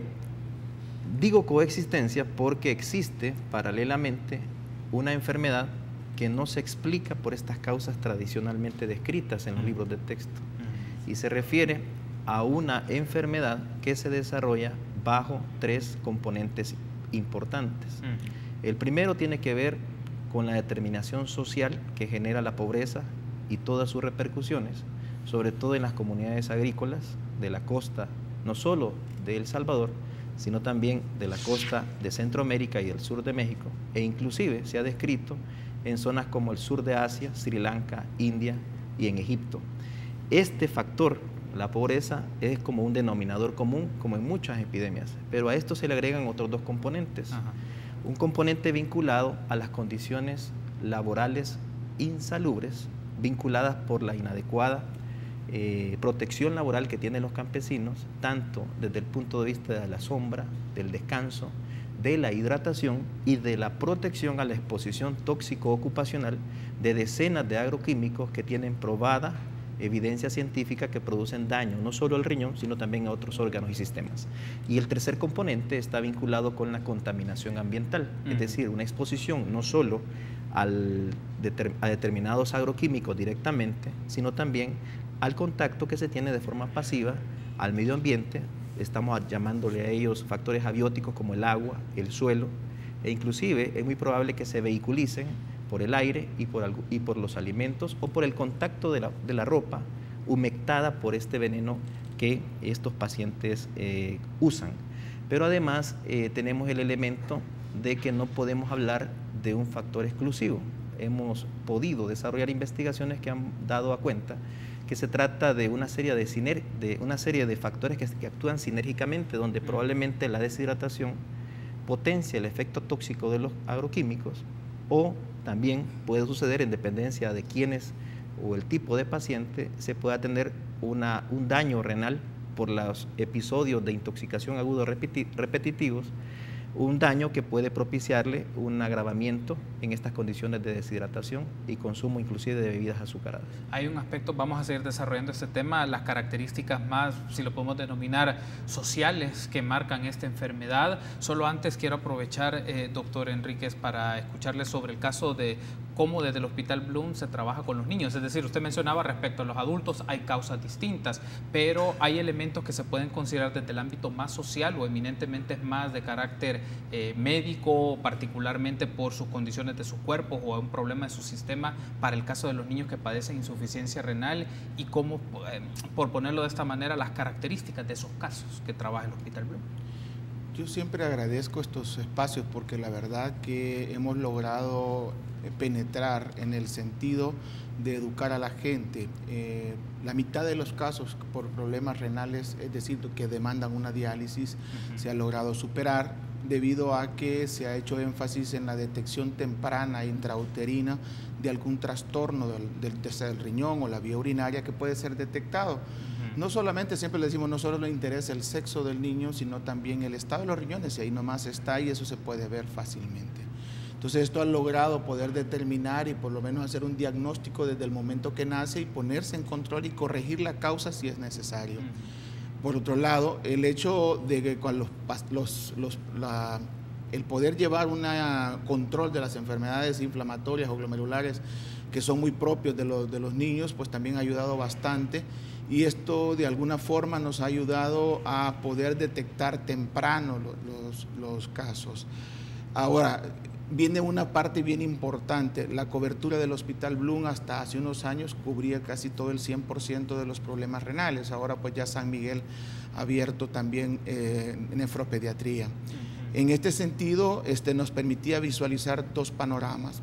F: digo coexistencia porque existe paralelamente una enfermedad que no se explica por estas causas tradicionalmente descritas en los libros de texto, y se refiere a una enfermedad que se desarrolla bajo tres componentes importantes. El primero tiene que ver con la determinación social que genera la pobreza y todas sus repercusiones, sobre todo en las comunidades agrícolas de la costa, no solo de El Salvador, sino también de la costa de Centroamérica y del sur de México, e inclusive se ha descrito en zonas como el sur de Asia, Sri Lanka, India y en Egipto. Este factor, la pobreza, es como un denominador común, como en muchas epidemias, pero a esto se le agregan otros dos componentes. Un componente vinculado a las condiciones laborales insalubres, vinculadas por la inadecuada protección laboral que tienen los campesinos, tanto desde el punto de vista de la sombra, del descanso, de la hidratación y de la protección a la exposición tóxico ocupacional de decenas de agroquímicos que tienen probada evidencia científica que producen daño no solo al riñón, sino también a otros órganos y sistemas. Y el tercer componente está vinculado con la contaminación ambiental, es decir, una exposición no solo a determinados agroquímicos directamente, sino también al contacto que se tiene de forma pasiva al medio ambiente. Estamos llamándole a ellos factores abióticos como el agua, el suelo, e inclusive es muy probable que se vehiculicen por el aire y por los alimentos o por el contacto de la ropa humectada por este veneno que estos pacientes usan. Pero además tenemos el elemento de que no podemos hablar de un factor exclusivo. Hemos podido desarrollar investigaciones que han dado a cuenta que se trata de una serie de factores que actúan sinérgicamente, donde probablemente la deshidratación potencia el efecto tóxico de los agroquímicos, o también puede suceder, en dependencia de quiénes o el tipo de paciente, se pueda tener un daño renal por los episodios de intoxicación agudos repetitivos, un daño que puede propiciarle un agravamiento en estas condiciones de deshidratación y consumo inclusive de bebidas azucaradas.
A: Hay un aspecto, vamos a seguir desarrollando este tema, las características más, si lo podemos denominar, sociales que marcan esta enfermedad. Solo antes quiero aprovechar, doctor Enríquez, para escucharle sobre el caso de cómo desde el Hospital Bloom se trabaja con los niños. Es decir, usted mencionaba respecto a los adultos, hay causas distintas, pero hay elementos que se pueden considerar desde el ámbito más social o eminentemente más de carácter médico, particularmente por sus condiciones de sus cuerpos o un problema de su sistema, para el caso de los niños que padecen insuficiencia renal, y cómo, por ponerlo de esta manera, las características de esos casos que trabaja el Hospital Bloom.
E: Yo siempre agradezco estos espacios porque la verdad que hemos logrado penetrar en el sentido de educar a la gente. La mitad de los casos por problemas renales, es decir, que demandan una diálisis, se ha logrado superar debido a que se ha hecho énfasis en la detección temprana intrauterina de algún trastorno del riñón o la vía urinaria que puede ser detectado. No solamente, siempre le decimos, no solo le interesa el sexo del niño, sino también el estado de los riñones, y ahí nomás está, y eso se puede ver fácilmente. Entonces esto ha logrado poder determinar y por lo menos hacer un diagnóstico desde el momento que nace y ponerse en control y corregir la causa si es necesario. Por otro lado, el hecho de que con el poder llevar un control de las enfermedades inflamatorias o glomerulares que son muy propios de los niños, pues también ha ayudado bastante, y esto de alguna forma nos ha ayudado a poder detectar temprano los casos. Ahora, viene una parte bien importante. La cobertura del Hospital Bloom hasta hace unos años cubría casi todo el 100% de los problemas renales. Ahora pues ya San Miguel ha abierto también nefropediatría. En este sentido, nos permitía visualizar dos panoramas.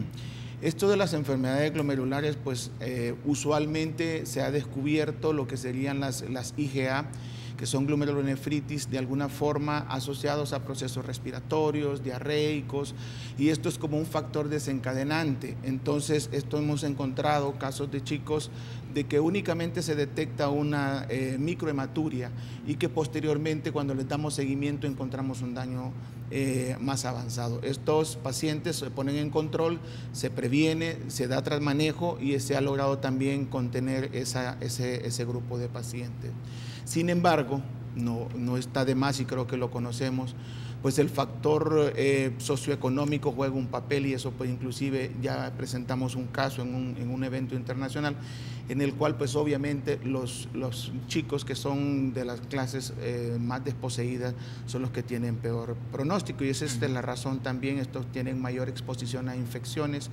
E: Esto de las enfermedades glomerulares, pues usualmente se ha descubierto lo que serían las IgA, que son glomerulonefritis de alguna forma asociados a procesos respiratorios, diarreicos, y esto es como un factor desencadenante. Entonces, esto hemos encontrado casos de chicos de que únicamente se detecta una microhematuria y que posteriormente, cuando les damos seguimiento, encontramos un daño más avanzado. Estos pacientes se ponen en control, se previene, se da tras manejo y se ha logrado también contener ese grupo de pacientes. Sin embargo, no está de más, y creo que lo conocemos, pues el factor socioeconómico juega un papel, y eso pues inclusive ya presentamos un caso en un evento internacional en el cual pues obviamente los chicos que son de las clases más desposeídas son los que tienen peor pronóstico, y esa es la razón también. Estos tienen mayor exposición a infecciones,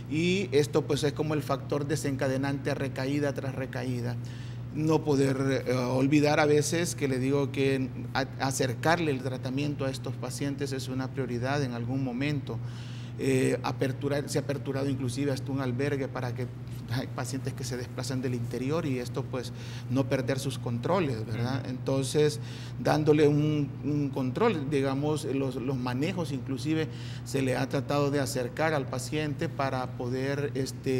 E: y esto pues es como el factor desencadenante recaída tras recaída. No poder olvidar a veces que le digo que acercarle el tratamiento a estos pacientes es una prioridad en algún momento. Se ha aperturado inclusive hasta un albergue para que hay pacientes que se desplazan del interior, y esto pues no perder sus controles, ¿verdad? Entonces, dándole un control, digamos, los manejos inclusive se le ha tratado de acercar al paciente para poder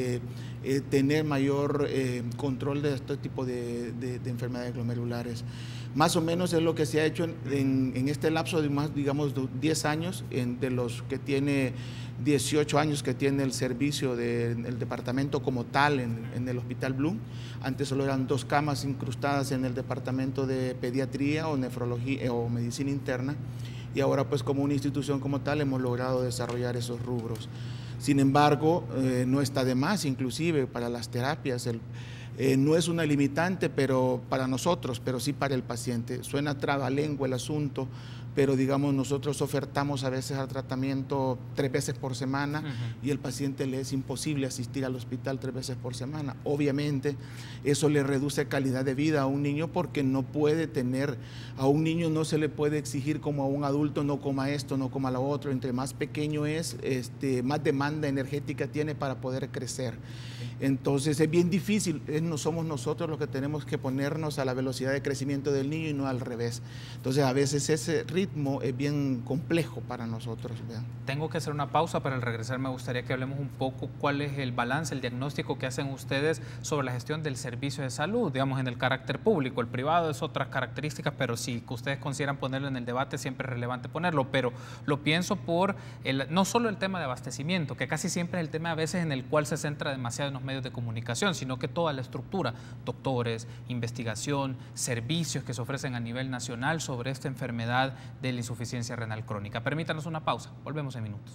E: tener mayor control de este tipo de enfermedades glomerulares. Más o menos es lo que se ha hecho en este lapso de más, digamos, 10 años, de los que tiene 18 años que tiene el servicio del departamento como tal en el Hospital Bloom. Antes solo eran 2 camas incrustadas en el departamento de pediatría o nefrología o medicina interna, y ahora pues como una institución como tal hemos logrado desarrollar esos rubros. Sin embargo, no está de más inclusive para las terapias. No es una limitante pero para nosotros, pero sí para el paciente. Suena trabalengua el asunto, pero digamos nosotros ofertamos a veces al tratamiento 3 veces por semana y el paciente le es imposible asistir al hospital 3 veces por semana. Obviamente eso le reduce calidad de vida a un niño porque no puede tener, a un niño no se le puede exigir como a un adulto, no coma esto, no coma lo otro. Entre más pequeño es, más demanda energética tiene para poder crecer. Entonces es bien difícil, no somos nosotros los que tenemos que ponernos a la velocidad de crecimiento del niño y no al revés. Entonces a veces ese ritmo es bien complejo para nosotros. ¿Vean?
A: Tengo que hacer una pausa, pero al regresar me gustaría que hablemos un poco cuál es el balance, el diagnóstico que hacen ustedes sobre la gestión del servicio de salud, digamos en el carácter público. El privado es otras características, pero si ustedes consideran ponerlo en el debate, siempre es relevante ponerlo, pero lo pienso por no solo el tema de abastecimiento, que casi siempre es el tema a veces en el cual se centra demasiado en los medios de comunicación, sino que toda la estructura, doctores, investigación, servicios que se ofrecen a nivel nacional sobre esta enfermedad de la insuficiencia renal crónica. Permítanos una pausa, volvemos en minutos.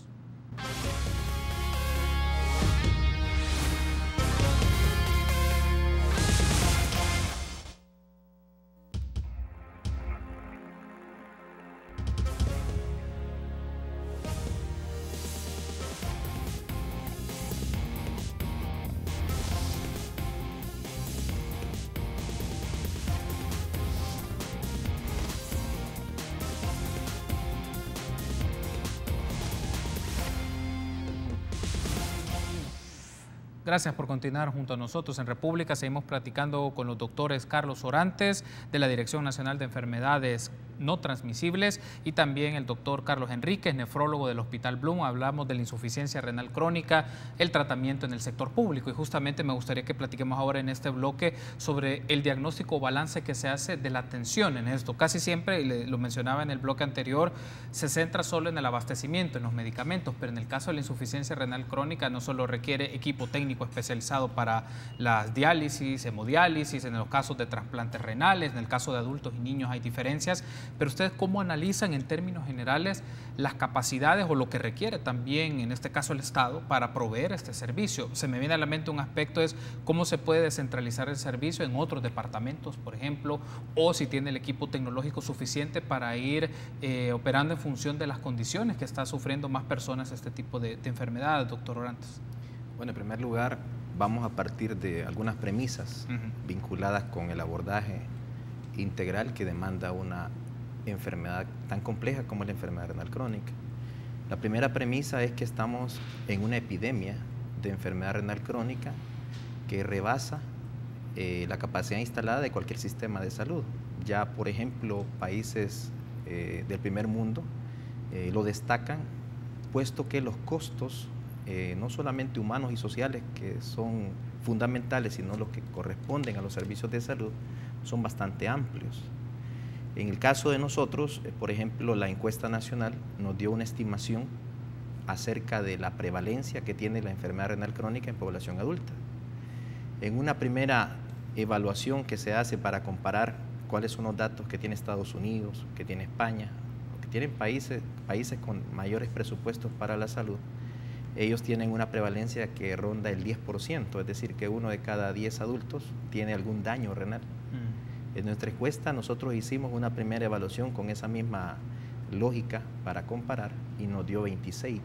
A: Gracias por continuar junto a nosotros. En República seguimos platicando con los doctores Carlos Orantes de la Dirección Nacional de Enfermedades No Transmisibles y también el doctor Carlos Enríquez, nefrólogo del Hospital Bloom. Hablamos de la insuficiencia renal crónica, el tratamiento en el sector público y justamente me gustaría que platiquemos ahora en este bloque sobre el diagnóstico o balance que se hace de la atención en esto. Casi siempre, y lo mencionaba en el bloque anterior, se centra solo en el abastecimiento, en los medicamentos, pero en el caso de la insuficiencia renal crónica no solo requiere equipo técnico especializado para las diálisis, hemodiálisis, en los casos de trasplantes renales, en el caso de adultos y niños hay diferencias, pero ustedes ¿cómo analizan en términos generales las capacidades o lo que requiere también, en este caso el Estado, para proveer este servicio? Se me viene a la mente un aspecto es cómo se puede descentralizar el servicio en otros departamentos, por ejemplo, o si tiene el equipo tecnológico suficiente para ir operando en función de las condiciones que está sufriendo más personas este tipo de enfermedades, doctor Orantes.
F: Bueno, en primer lugar, vamos a partir de algunas premisas vinculadas con el abordaje integral que demanda una enfermedad tan compleja como la enfermedad renal crónica. La primera premisa es que estamos en una epidemia de enfermedad renal crónica que rebasa la capacidad instalada de cualquier sistema de salud. Ya, por ejemplo, países del primer mundo lo destacan, puesto que los costos no solamente humanos y sociales, que son fundamentales, sino los que corresponden a los servicios de salud, son bastante amplios. En el caso de nosotros, por ejemplo, la encuesta nacional nos dio una estimación acerca de la prevalencia que tiene la enfermedad renal crónica en población adulta. En una primera evaluación que se hace para comparar cuáles son los datos que tiene Estados Unidos, que tiene España, que tienen países con mayores presupuestos para la salud, ellos tienen una prevalencia que ronda el 10%, es decir, que 1 de cada 10 adultos tiene algún daño renal. En nuestra encuesta nosotros hicimos una primera evaluación con esa misma lógica para comparar y nos dio 26%.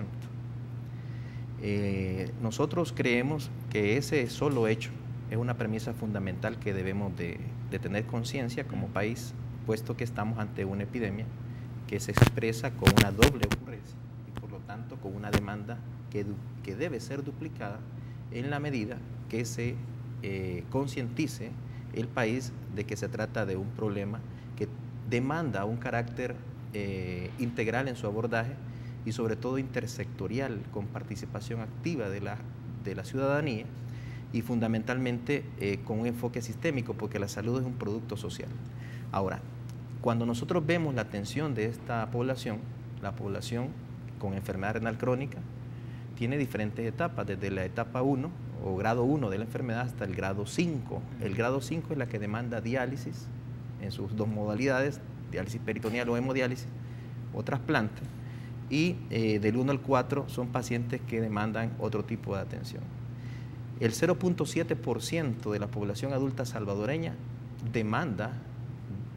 F: Nosotros creemos que ese solo hecho es una premisa fundamental que debemos de tener conciencia como país, puesto que estamos ante una epidemia que se expresa con una doble ocurrencia. Tanto con una demanda que debe ser duplicada en la medida que se concientice el país de que se trata de un problema que demanda un carácter integral en su abordaje y sobre todo intersectorial, con participación activa de la ciudadanía y fundamentalmente con un enfoque sistémico, porque la salud es un producto social. Ahora, cuando nosotros vemos la atención de esta población, la población con enfermedad renal crónica tiene diferentes etapas, desde la etapa 1 o grado 1 de la enfermedad hasta el grado 5. El grado 5 es la que demanda diálisis en sus dos modalidades, diálisis peritoneal o hemodiálisis o trasplante, y del 1 al 4 son pacientes que demandan otro tipo de atención. El 0.7% de la población adulta salvadoreña demanda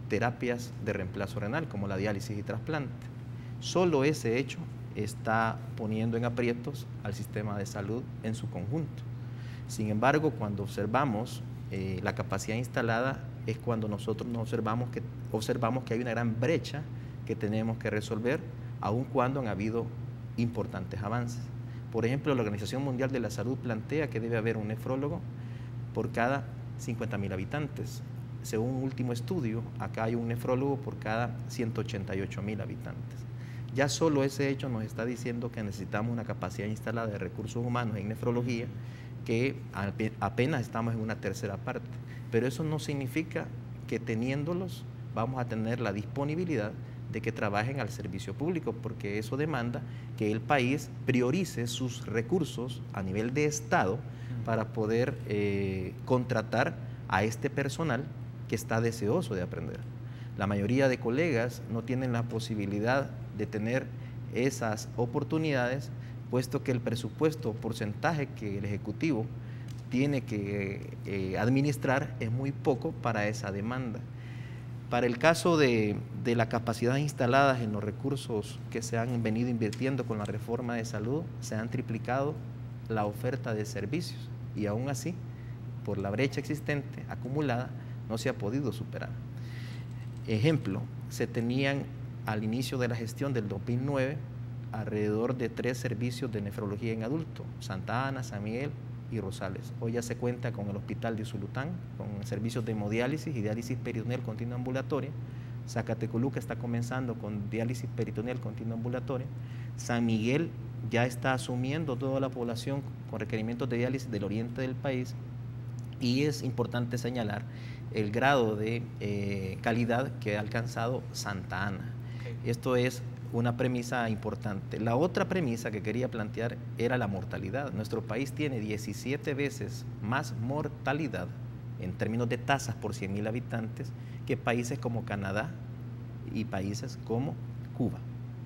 F: terapias de reemplazo renal, como la diálisis y trasplante. Solo ese hecho está poniendo en aprietos al sistema de salud en su conjunto. Sin embargo, cuando observamos la capacidad instalada, es cuando nosotros observamos que hay una gran brecha que tenemos que resolver, aun cuando han habido importantes avances. Por ejemplo, la Organización Mundial de la Salud plantea que debe haber un nefrólogo por cada 50.000 habitantes. Según un último estudio, acá hay un nefrólogo por cada 188.000 habitantes. Ya solo ese hecho nos está diciendo que necesitamos una capacidad instalada de recursos humanos en nefrología, que apenas estamos en una tercera parte. Pero eso no significa que teniéndolos vamos a tener la disponibilidad de que trabajen al servicio público, porque eso demanda que el país priorice sus recursos a nivel de Estado para poder contratar a este personal que está deseoso de aprender. La mayoría de colegas no tienen la posibilidad de tener esas oportunidades, puesto que el presupuesto porcentaje que el Ejecutivo tiene que administrar es muy poco para esa demanda. Para el caso de la capacidad instalada en los recursos que se han venido invirtiendo con la reforma de salud, se han triplicado la oferta de servicios y aún así, por la brecha existente acumulada, no se ha podido superar. Ejemplo, se tenían al inicio de la gestión del 2009 alrededor de 3 servicios de nefrología en adulto: Santa Ana, San Miguel y Rosales. Hoy ya se cuenta con el Hospital de Usulután, con servicios de hemodiálisis y diálisis peritoneal continua ambulatoria. Zacatecoluca está comenzando con diálisis peritoneal continua ambulatoria. San Miguel ya está asumiendo toda la población con requerimientos de diálisis del oriente del país, y es importante señalar el grado de calidad que ha alcanzado Santa Ana. Esto es una premisa importante. La otra premisa que quería plantear era la mortalidad. Nuestro país tiene 17 veces más mortalidad en términos de tasas por 100.000 habitantes que países como Canadá y países como Cuba.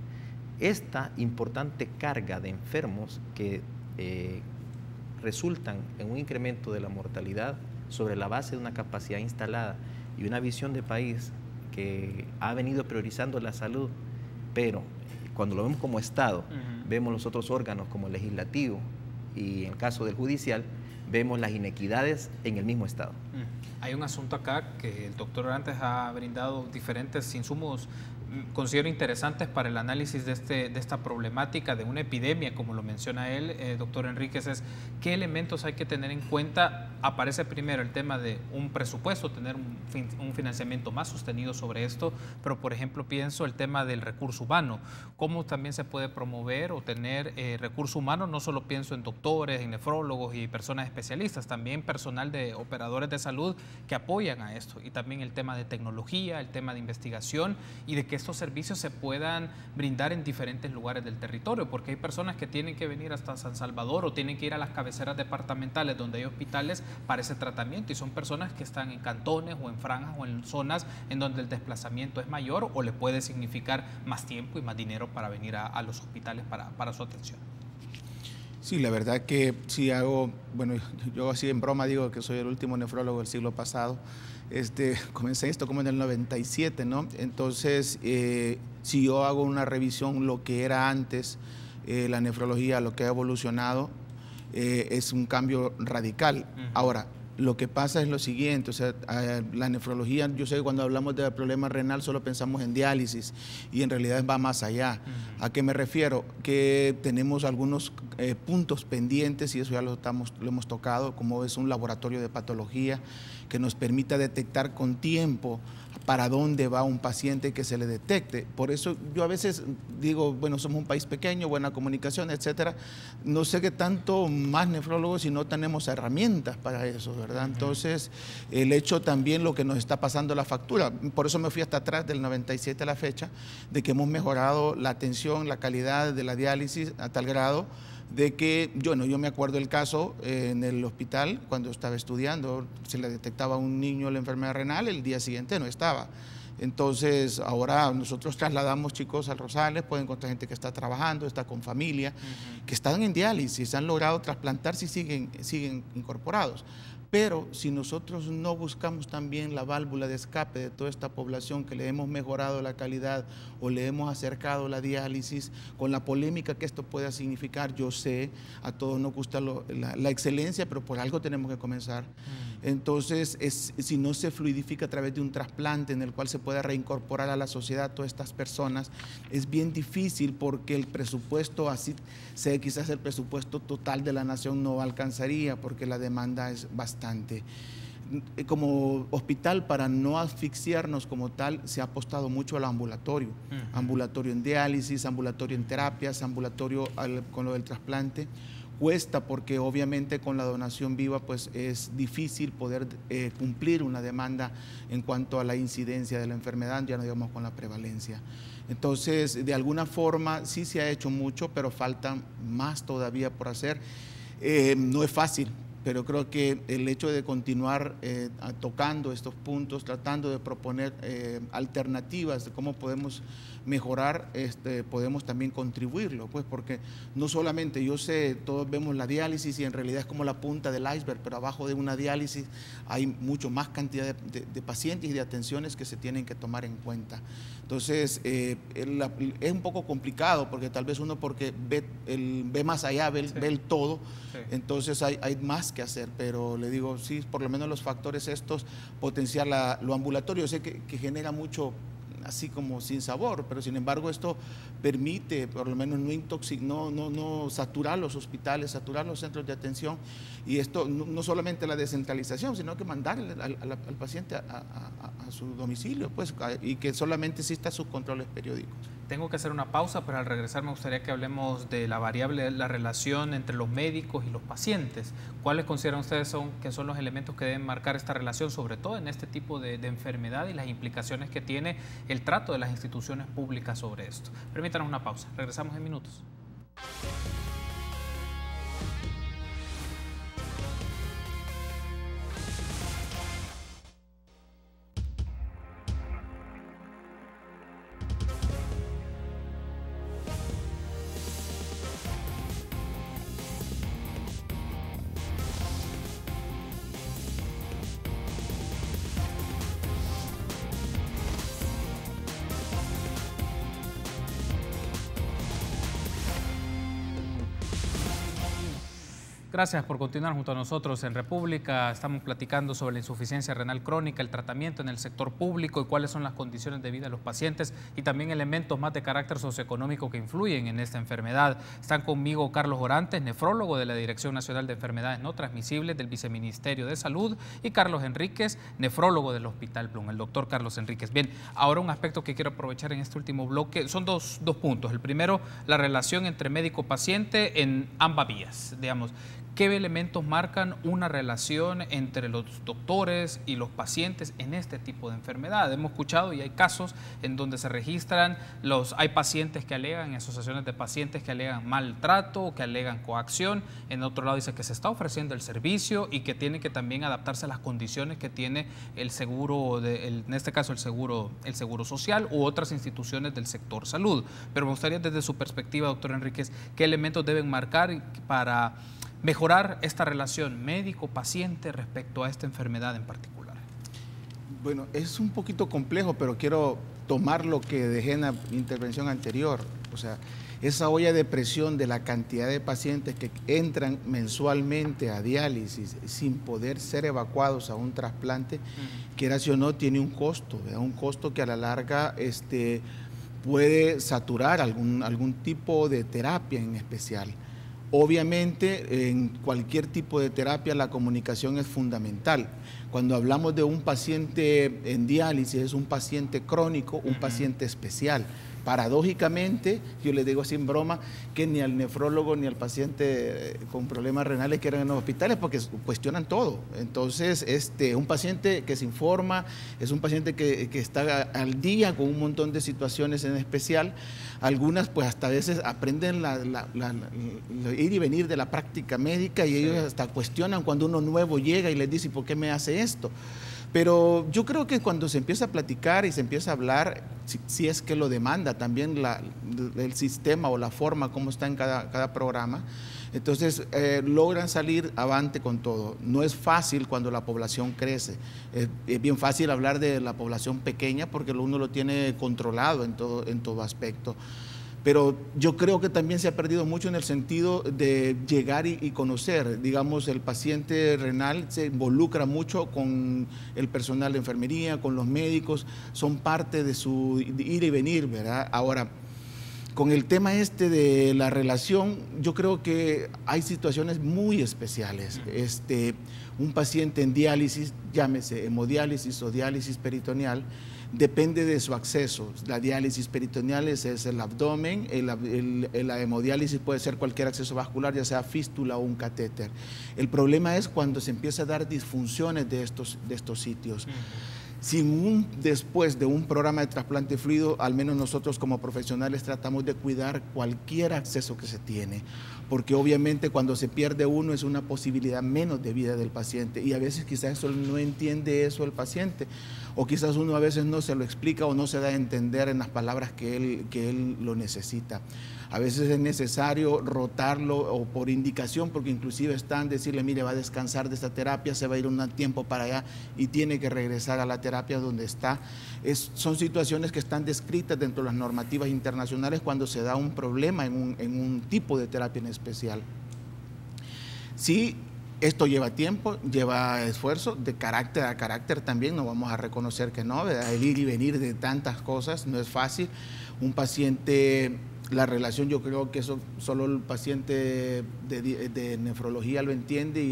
F: Esta importante carga de enfermos que resultan en un incremento de la mortalidad sobre la base de una capacidad instalada y una visión de país que ha venido priorizando la salud, pero cuando lo vemos como Estado, vemos los otros órganos como el legislativo y en el caso del judicial, vemos las inequidades en el mismo Estado.
A: Hay un asunto acá que el doctor antes ha brindado diferentes insumos, considero interesantes para el análisis de esta problemática de una epidemia, como lo menciona él, doctor Enríquez, es qué elementos hay que tener en cuenta. Aparece primero el tema de un presupuesto, tener un financiamiento más sostenido sobre esto, pero por ejemplo pienso el tema del recurso humano, cómo también se puede promover o tener recurso humano. No solo pienso en doctores, en nefrólogos y personas especialistas, también personal de operadores de salud que apoyan a esto, y también el tema de tecnología, el tema de investigación y de que estos servicios se puedan brindar en diferentes lugares del territorio, porque hay personas que tienen que venir hasta San Salvador o tienen que ir a las cabeceras departamentales donde hay hospitales para ese tratamiento, y son personas que están en cantones o en franjas o en zonas en donde el desplazamiento es mayor o le puede significar más tiempo y más dinero para venir a los hospitales para su atención.
E: Sí, la verdad que sí hago, bueno, yo así en broma digo que soy el último nefrólogo del siglo pasado. Comencé esto como en el 97, ¿no? Entonces, si yo hago una revisión, lo que era antes, la nefrología, lo que ha evolucionado, es un cambio radical. Ahora, lo que pasa es lo siguiente, o sea, la nefrología, yo sé que cuando hablamos del problema renal solo pensamos en diálisis y en realidad va más allá. ¿A qué me refiero? Que tenemos algunos puntos pendientes, y eso ya lo hemos tocado, como es un laboratorio de patología que nos permita detectar con tiempo para dónde va un paciente, que se le detecte. Por eso yo a veces digo, bueno, somos un país pequeño, buena comunicación, etcétera. No sé qué tanto más nefrólogos si no tenemos herramientas para eso, ¿verdad? Entonces, el hecho también lo que nos está pasando la factura. Por eso me fui hasta atrás del 97 a la fecha, de que hemos mejorado la atención, la calidad de la diálisis a tal grado de que, yo me acuerdo el caso en el hospital, cuando estaba estudiando, se le detectaba a un niño la enfermedad renal, el día siguiente no estaba. Entonces, ahora nosotros trasladamos chicos al Rosales, pueden encontrar gente que está trabajando, está con familia, que están en diálisis, han logrado trasplantarse y siguen incorporados. Pero si nosotros no buscamos también la válvula de escape de toda esta población, que le hemos mejorado la calidad o le hemos acercado la diálisis, con la polémica que esto pueda significar, yo sé, a todos nos gusta la excelencia, pero por algo tenemos que comenzar. Entonces, si no se fluidifica a través de un trasplante en el cual se pueda reincorporar a la sociedad todas estas personas, es bien difícil, porque el presupuesto, así sea quizás el presupuesto total de la nación, no alcanzaría, porque la demanda es bastante. Como hospital, para no asfixiarnos como tal, se ha apostado mucho al ambulatorio, ambulatorio en diálisis, ambulatorio en terapias, ambulatorio con lo del trasplante. Cuesta, porque obviamente con la donación viva pues es difícil poder cumplir una demanda en cuanto a la incidencia de la enfermedad, ya no digamos con la prevalencia. Entonces, de alguna forma sí se ha hecho mucho, pero falta más todavía por hacer. No es fácil, pero creo que el hecho de continuar tocando estos puntos, tratando de proponer alternativas de cómo podemos mejorar, podemos también contribuirlo, pues, porque no solamente, yo sé, todos vemos la diálisis y en realidad es como la punta del iceberg, pero abajo de una diálisis hay mucho más cantidad de pacientes y de atenciones que se tienen que tomar en cuenta. Entonces, es un poco complicado, porque tal vez uno, porque ve más allá, ve el todo, entonces hay más que hacer, pero le digo, sí, por lo menos los factores estos, potenciar lo ambulatorio. Yo sé que genera mucho así como sin sabor, pero sin embargo esto permite por lo menos no saturar los hospitales, saturar los centros de atención, y esto no solamente la descentralización, sino que mandarle al paciente a su domicilio, pues, y que solamente exista sus controles periódicos.
A: Tengo que hacer una pausa, pero al regresar me gustaría que hablemos de la variable, la relación entre los médicos y los pacientes. ¿Cuáles consideran ustedes que son los elementos que deben marcar esta relación, sobre todo en este tipo de enfermedad, y las implicaciones que tiene el trato de las instituciones públicas sobre esto? Permítanos una pausa, regresamos en minutos. Gracias por continuar junto a nosotros en República. Estamos platicando sobre la insuficiencia renal crónica, el tratamiento en el sector público y cuáles son las condiciones de vida de los pacientes, y también elementos más de carácter socioeconómico que influyen en esta enfermedad. Están conmigo Carlos Orantes, nefrólogo de la Dirección Nacional de Enfermedades No Transmisibles del Viceministerio de Salud, y Carlos Enríquez, nefrólogo del Hospital Blum, el doctor Carlos Enríquez. Bien, ahora un aspecto que quiero aprovechar en este último bloque son dos puntos. El primero, la relación entre médico-paciente en ambas vías, digamos. ¿Qué elementos marcan una relación entre los doctores y los pacientes en este tipo de enfermedad? Hemos escuchado y hay casos en donde se registran, hay pacientes que alegan, asociaciones de pacientes que alegan maltrato, que alegan coacción. En otro lado dice que se está ofreciendo el servicio y que tiene que también adaptarse a las condiciones que tiene el seguro, en este caso el seguro social u otras instituciones del sector salud. Pero me gustaría, desde su perspectiva, doctor Enríquez, ¿qué elementos deben marcar para mejorar esta relación médico-paciente respecto a esta enfermedad en particular?
E: Bueno, es un poquito complejo, pero quiero tomar lo que dejé en la intervención anterior. O sea, esa olla de presión de la cantidad de pacientes que entran mensualmente a diálisis sin poder ser evacuados a un trasplante, quiera si o no, tiene un costo, ¿verdad? Un costo que a la larga puede saturar algún tipo de terapia en especial. Obviamente, en cualquier tipo de terapia la comunicación es fundamental. Cuando hablamos de un paciente en diálisis, es un paciente crónico, un paciente especial. Paradójicamente, yo les digo así en broma, que ni al nefrólogo ni al paciente con problemas renales que eran en los hospitales, porque cuestionan todo. Entonces, un paciente que se informa, es un paciente que está al día con un montón de situaciones en especial. Algunas pues hasta a veces aprenden ir y venir de la práctica médica, y ellos hasta cuestionan cuando uno nuevo llega y les dice, ¿por qué me hace esto? Pero yo creo que cuando se empieza a platicar y se empieza a hablar, si es que lo demanda también el sistema o la forma como está en cada programa, entonces logran salir avante con todo. No es fácil cuando la población crece. Es bien fácil hablar de la población pequeña porque uno lo tiene controlado en todo aspecto. Pero yo creo que también se ha perdido mucho en el sentido de llegar y conocer. Digamos, el paciente renal se involucra mucho con el personal de enfermería, con los médicos, son parte de su ir y venir, ¿verdad? Ahora, con el tema de la relación, yo creo que hay situaciones muy especiales. Un paciente en diálisis, llámese hemodiálisis o diálisis peritoneal, depende de su acceso. La diálisis peritoneal es el abdomen, la hemodiálisis puede ser cualquier acceso vascular, ya sea fístula o un catéter. El problema es cuando se empieza a dar disfunciones de estos sitios. Después de un programa de trasplante de fluido, al menos nosotros como profesionales tratamos de cuidar cualquier acceso que se tiene, porque obviamente cuando se pierde uno es una posibilidad menos de vida del paciente, y a veces quizás no entiende eso el paciente, o quizás uno a veces no se lo explica o no se da a entender en las palabras que él lo necesita. A veces es necesario rotarlo o por indicación, porque inclusive están decirle, mire, va a descansar de esta terapia, se va a ir un tiempo para allá y tiene que regresar a la terapia donde está. Son situaciones que están descritas dentro de las normativas internacionales cuando se da un problema en un tipo de terapia en especial. Sí, esto lleva tiempo, lleva esfuerzo, de carácter a carácter también, no vamos a reconocer que no, ¿verdad? El ir y venir de tantas cosas no es fácil. Un paciente, la relación, yo creo que eso solo el paciente de nefrología lo entiende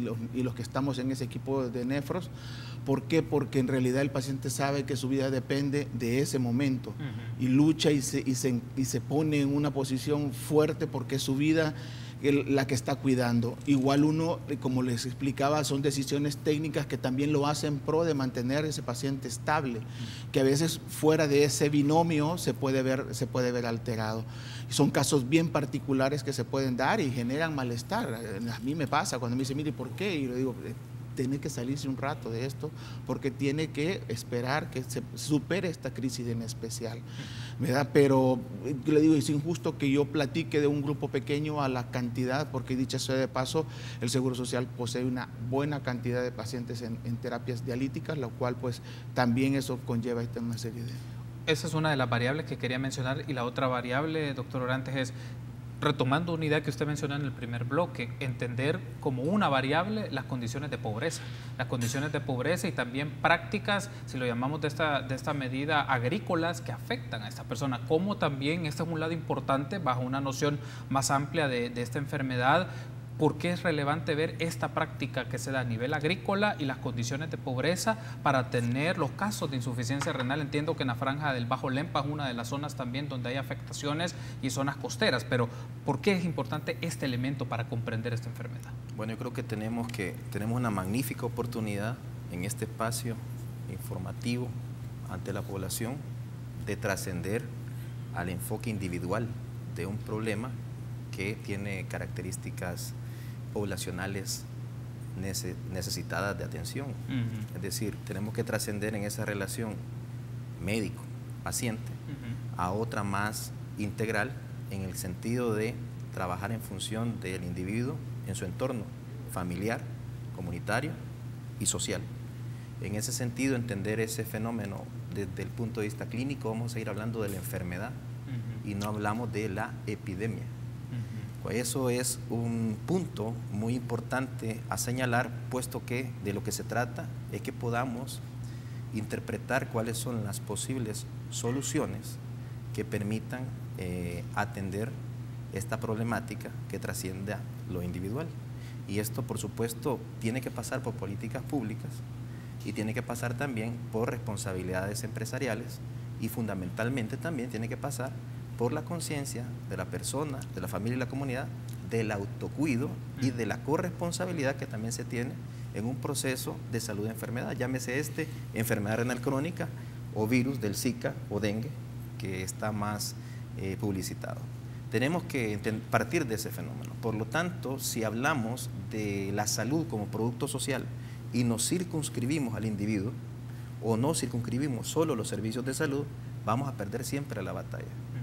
E: y los que estamos en ese equipo de nefros. ¿Por qué? Porque en realidad el paciente sabe que su vida depende de ese momento y lucha y se pone en una posición fuerte porque es su vida la que está cuidando. Igual uno, como les explicaba, son decisiones técnicas que también lo hacen en pro de mantener ese paciente estable, que a veces fuera de ese binomio se puede ver alterado. Son casos bien particulares que se pueden dar y generan malestar. A mí me pasa cuando me dice, mire, ¿por qué? Y le digo, tiene que salirse un rato de esto porque tiene que esperar que se supere esta crisis en especial, ¿verdad? Pero yo le digo, es injusto que yo platique de un grupo pequeño a la cantidad, porque dicho sea de paso, el Seguro Social posee una buena cantidad de pacientes en terapias dialíticas, lo cual pues también eso conlleva una serie de...
A: Esa es una de las variables que quería mencionar, y la otra variable, doctor Orantes, es, retomando una idea que usted mencionó en el primer bloque, entender como una variable las condiciones de pobreza. Las condiciones de pobreza y también prácticas, si lo llamamos de esta medida, agrícolas que afectan a esta persona. Como también, este es un lado importante, bajo una noción más amplia de esta enfermedad, ¿por qué es relevante ver esta práctica que se da a nivel agrícola y las condiciones de pobreza para tener los casos de insuficiencia renal? Entiendo que en la franja del Bajo Lempa es una de las zonas también donde hay afectaciones y zonas costeras, pero ¿por qué es importante este elemento para comprender esta enfermedad?
F: Bueno, yo creo que tenemos una magnífica oportunidad en este espacio informativo ante la población de trascender al enfoque individual de un problema que tiene características poblacionales necesitadas de atención. Es decir, tenemos que trascender en esa relación médico-paciente a otra más integral, en el sentido de trabajar en función del individuo en su entorno familiar, comunitario y social. En ese sentido, entender ese fenómeno desde el punto de vista clínico, vamos a ir hablando de la enfermedad y no hablamos de la epidemia. Eso es un punto muy importante a señalar, puesto que de lo que se trata es que podamos interpretar cuáles son las posibles soluciones que permitan atender esta problemática que trasciende a lo individual. Y esto, por supuesto, tiene que pasar por políticas públicas y tiene que pasar también por responsabilidades empresariales, y fundamentalmente también tiene que pasar por la conciencia de la persona, de la familia y la comunidad, del autocuido y de la corresponsabilidad que también se tiene en un proceso de salud de enfermedad, llámese enfermedad renal crónica o virus del Zika o dengue, que está más publicitado. Tenemos que partir de ese fenómeno. Por lo tanto, si hablamos de la salud como producto social y nos circunscribimos al individuo o no circunscribimos solo los servicios de salud, vamos a perder siempre la batalla.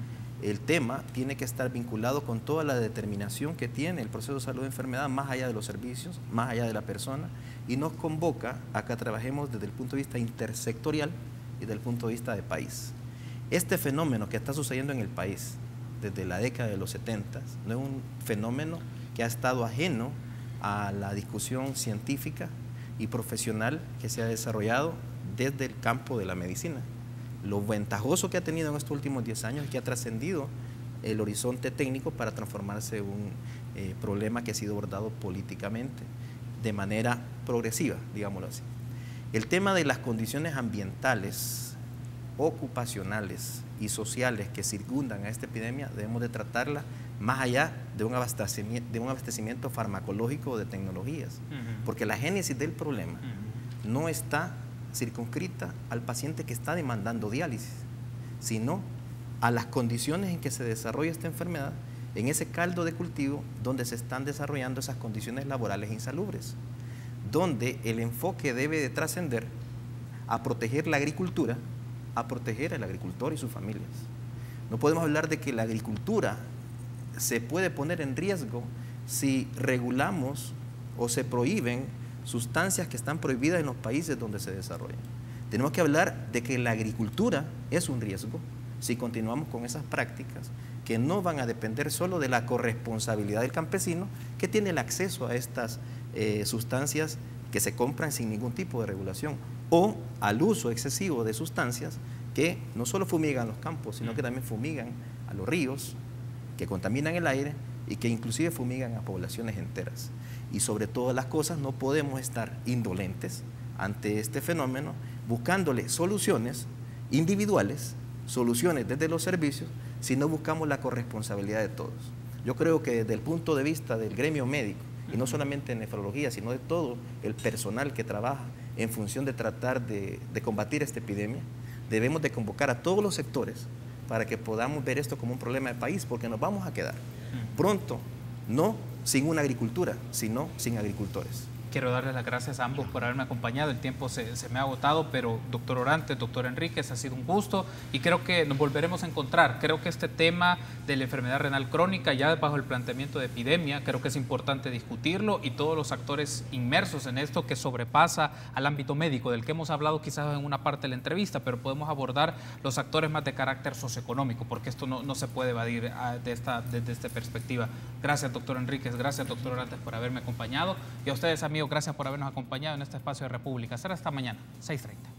F: El tema tiene que estar vinculado con toda la determinación que tiene el proceso de salud-enfermedad, más allá de los servicios, más allá de la persona, y nos convoca a que trabajemos desde el punto de vista intersectorial y desde el punto de vista de país. Este fenómeno que está sucediendo en el país desde la década de los 70 no es un fenómeno que ha estado ajeno a la discusión científica y profesional que se ha desarrollado desde el campo de la medicina. Lo ventajoso que ha tenido en estos últimos 10 años es que ha trascendido el horizonte técnico para transformarse en un problema que ha sido abordado políticamente de manera progresiva, digámoslo así. El tema de las condiciones ambientales, ocupacionales y sociales que circundan a esta epidemia debemos de tratarla más allá de un abastecimiento farmacológico o de tecnologías, porque la génesis del problema no está circunscrita al paciente que está demandando diálisis, sino a las condiciones en que se desarrolla esta enfermedad, en ese caldo de cultivo donde se están desarrollando esas condiciones laborales insalubres, donde el enfoque debe de trascender a proteger la agricultura, a proteger al agricultor y sus familias. No podemos hablar de que la agricultura se puede poner en riesgo si regulamos o se prohíben sustancias que están prohibidas en los países donde se desarrollan. Tenemos que hablar de que la agricultura es un riesgo si continuamos con esas prácticas que no van a depender solo de la corresponsabilidad del campesino que tiene el acceso a estas sustancias que se compran sin ningún tipo de regulación, o al uso excesivo de sustancias que no solo fumigan los campos, sino que también fumigan a los ríos, que contaminan el aire y que inclusive fumigan a poblaciones enteras. Y sobre todas las cosas no podemos estar indolentes ante este fenómeno, buscándole soluciones individuales, soluciones desde los servicios, si no buscamos la corresponsabilidad de todos. Yo creo que desde el punto de vista del gremio médico, y no solamente en nefrología, sino de todo el personal que trabaja en función de tratar de combatir esta epidemia, debemos de convocar a todos los sectores para que podamos ver esto como un problema de país, porque nos vamos a quedar pronto, no sin una agricultura, sino sin agricultores.
A: Quiero darles las gracias a ambos por haberme acompañado. El tiempo se me ha agotado, pero doctor Orantes, doctor Enríquez, ha sido un gusto y creo que nos volveremos a encontrar. Creo que este tema de la enfermedad renal crónica, ya bajo el planteamiento de epidemia, creo que es importante discutirlo, y todos los actores inmersos en esto, que sobrepasa al ámbito médico, del que hemos hablado quizás en una parte de la entrevista, pero podemos abordar los actores más de carácter socioeconómico, porque esto no se puede evadir desde esta perspectiva. Gracias, doctor Enríquez, gracias, doctor Orantes, por haberme acompañado, y a ustedes, amigos, gracias por habernos acompañado en este espacio de República. Será hasta mañana, 6:30.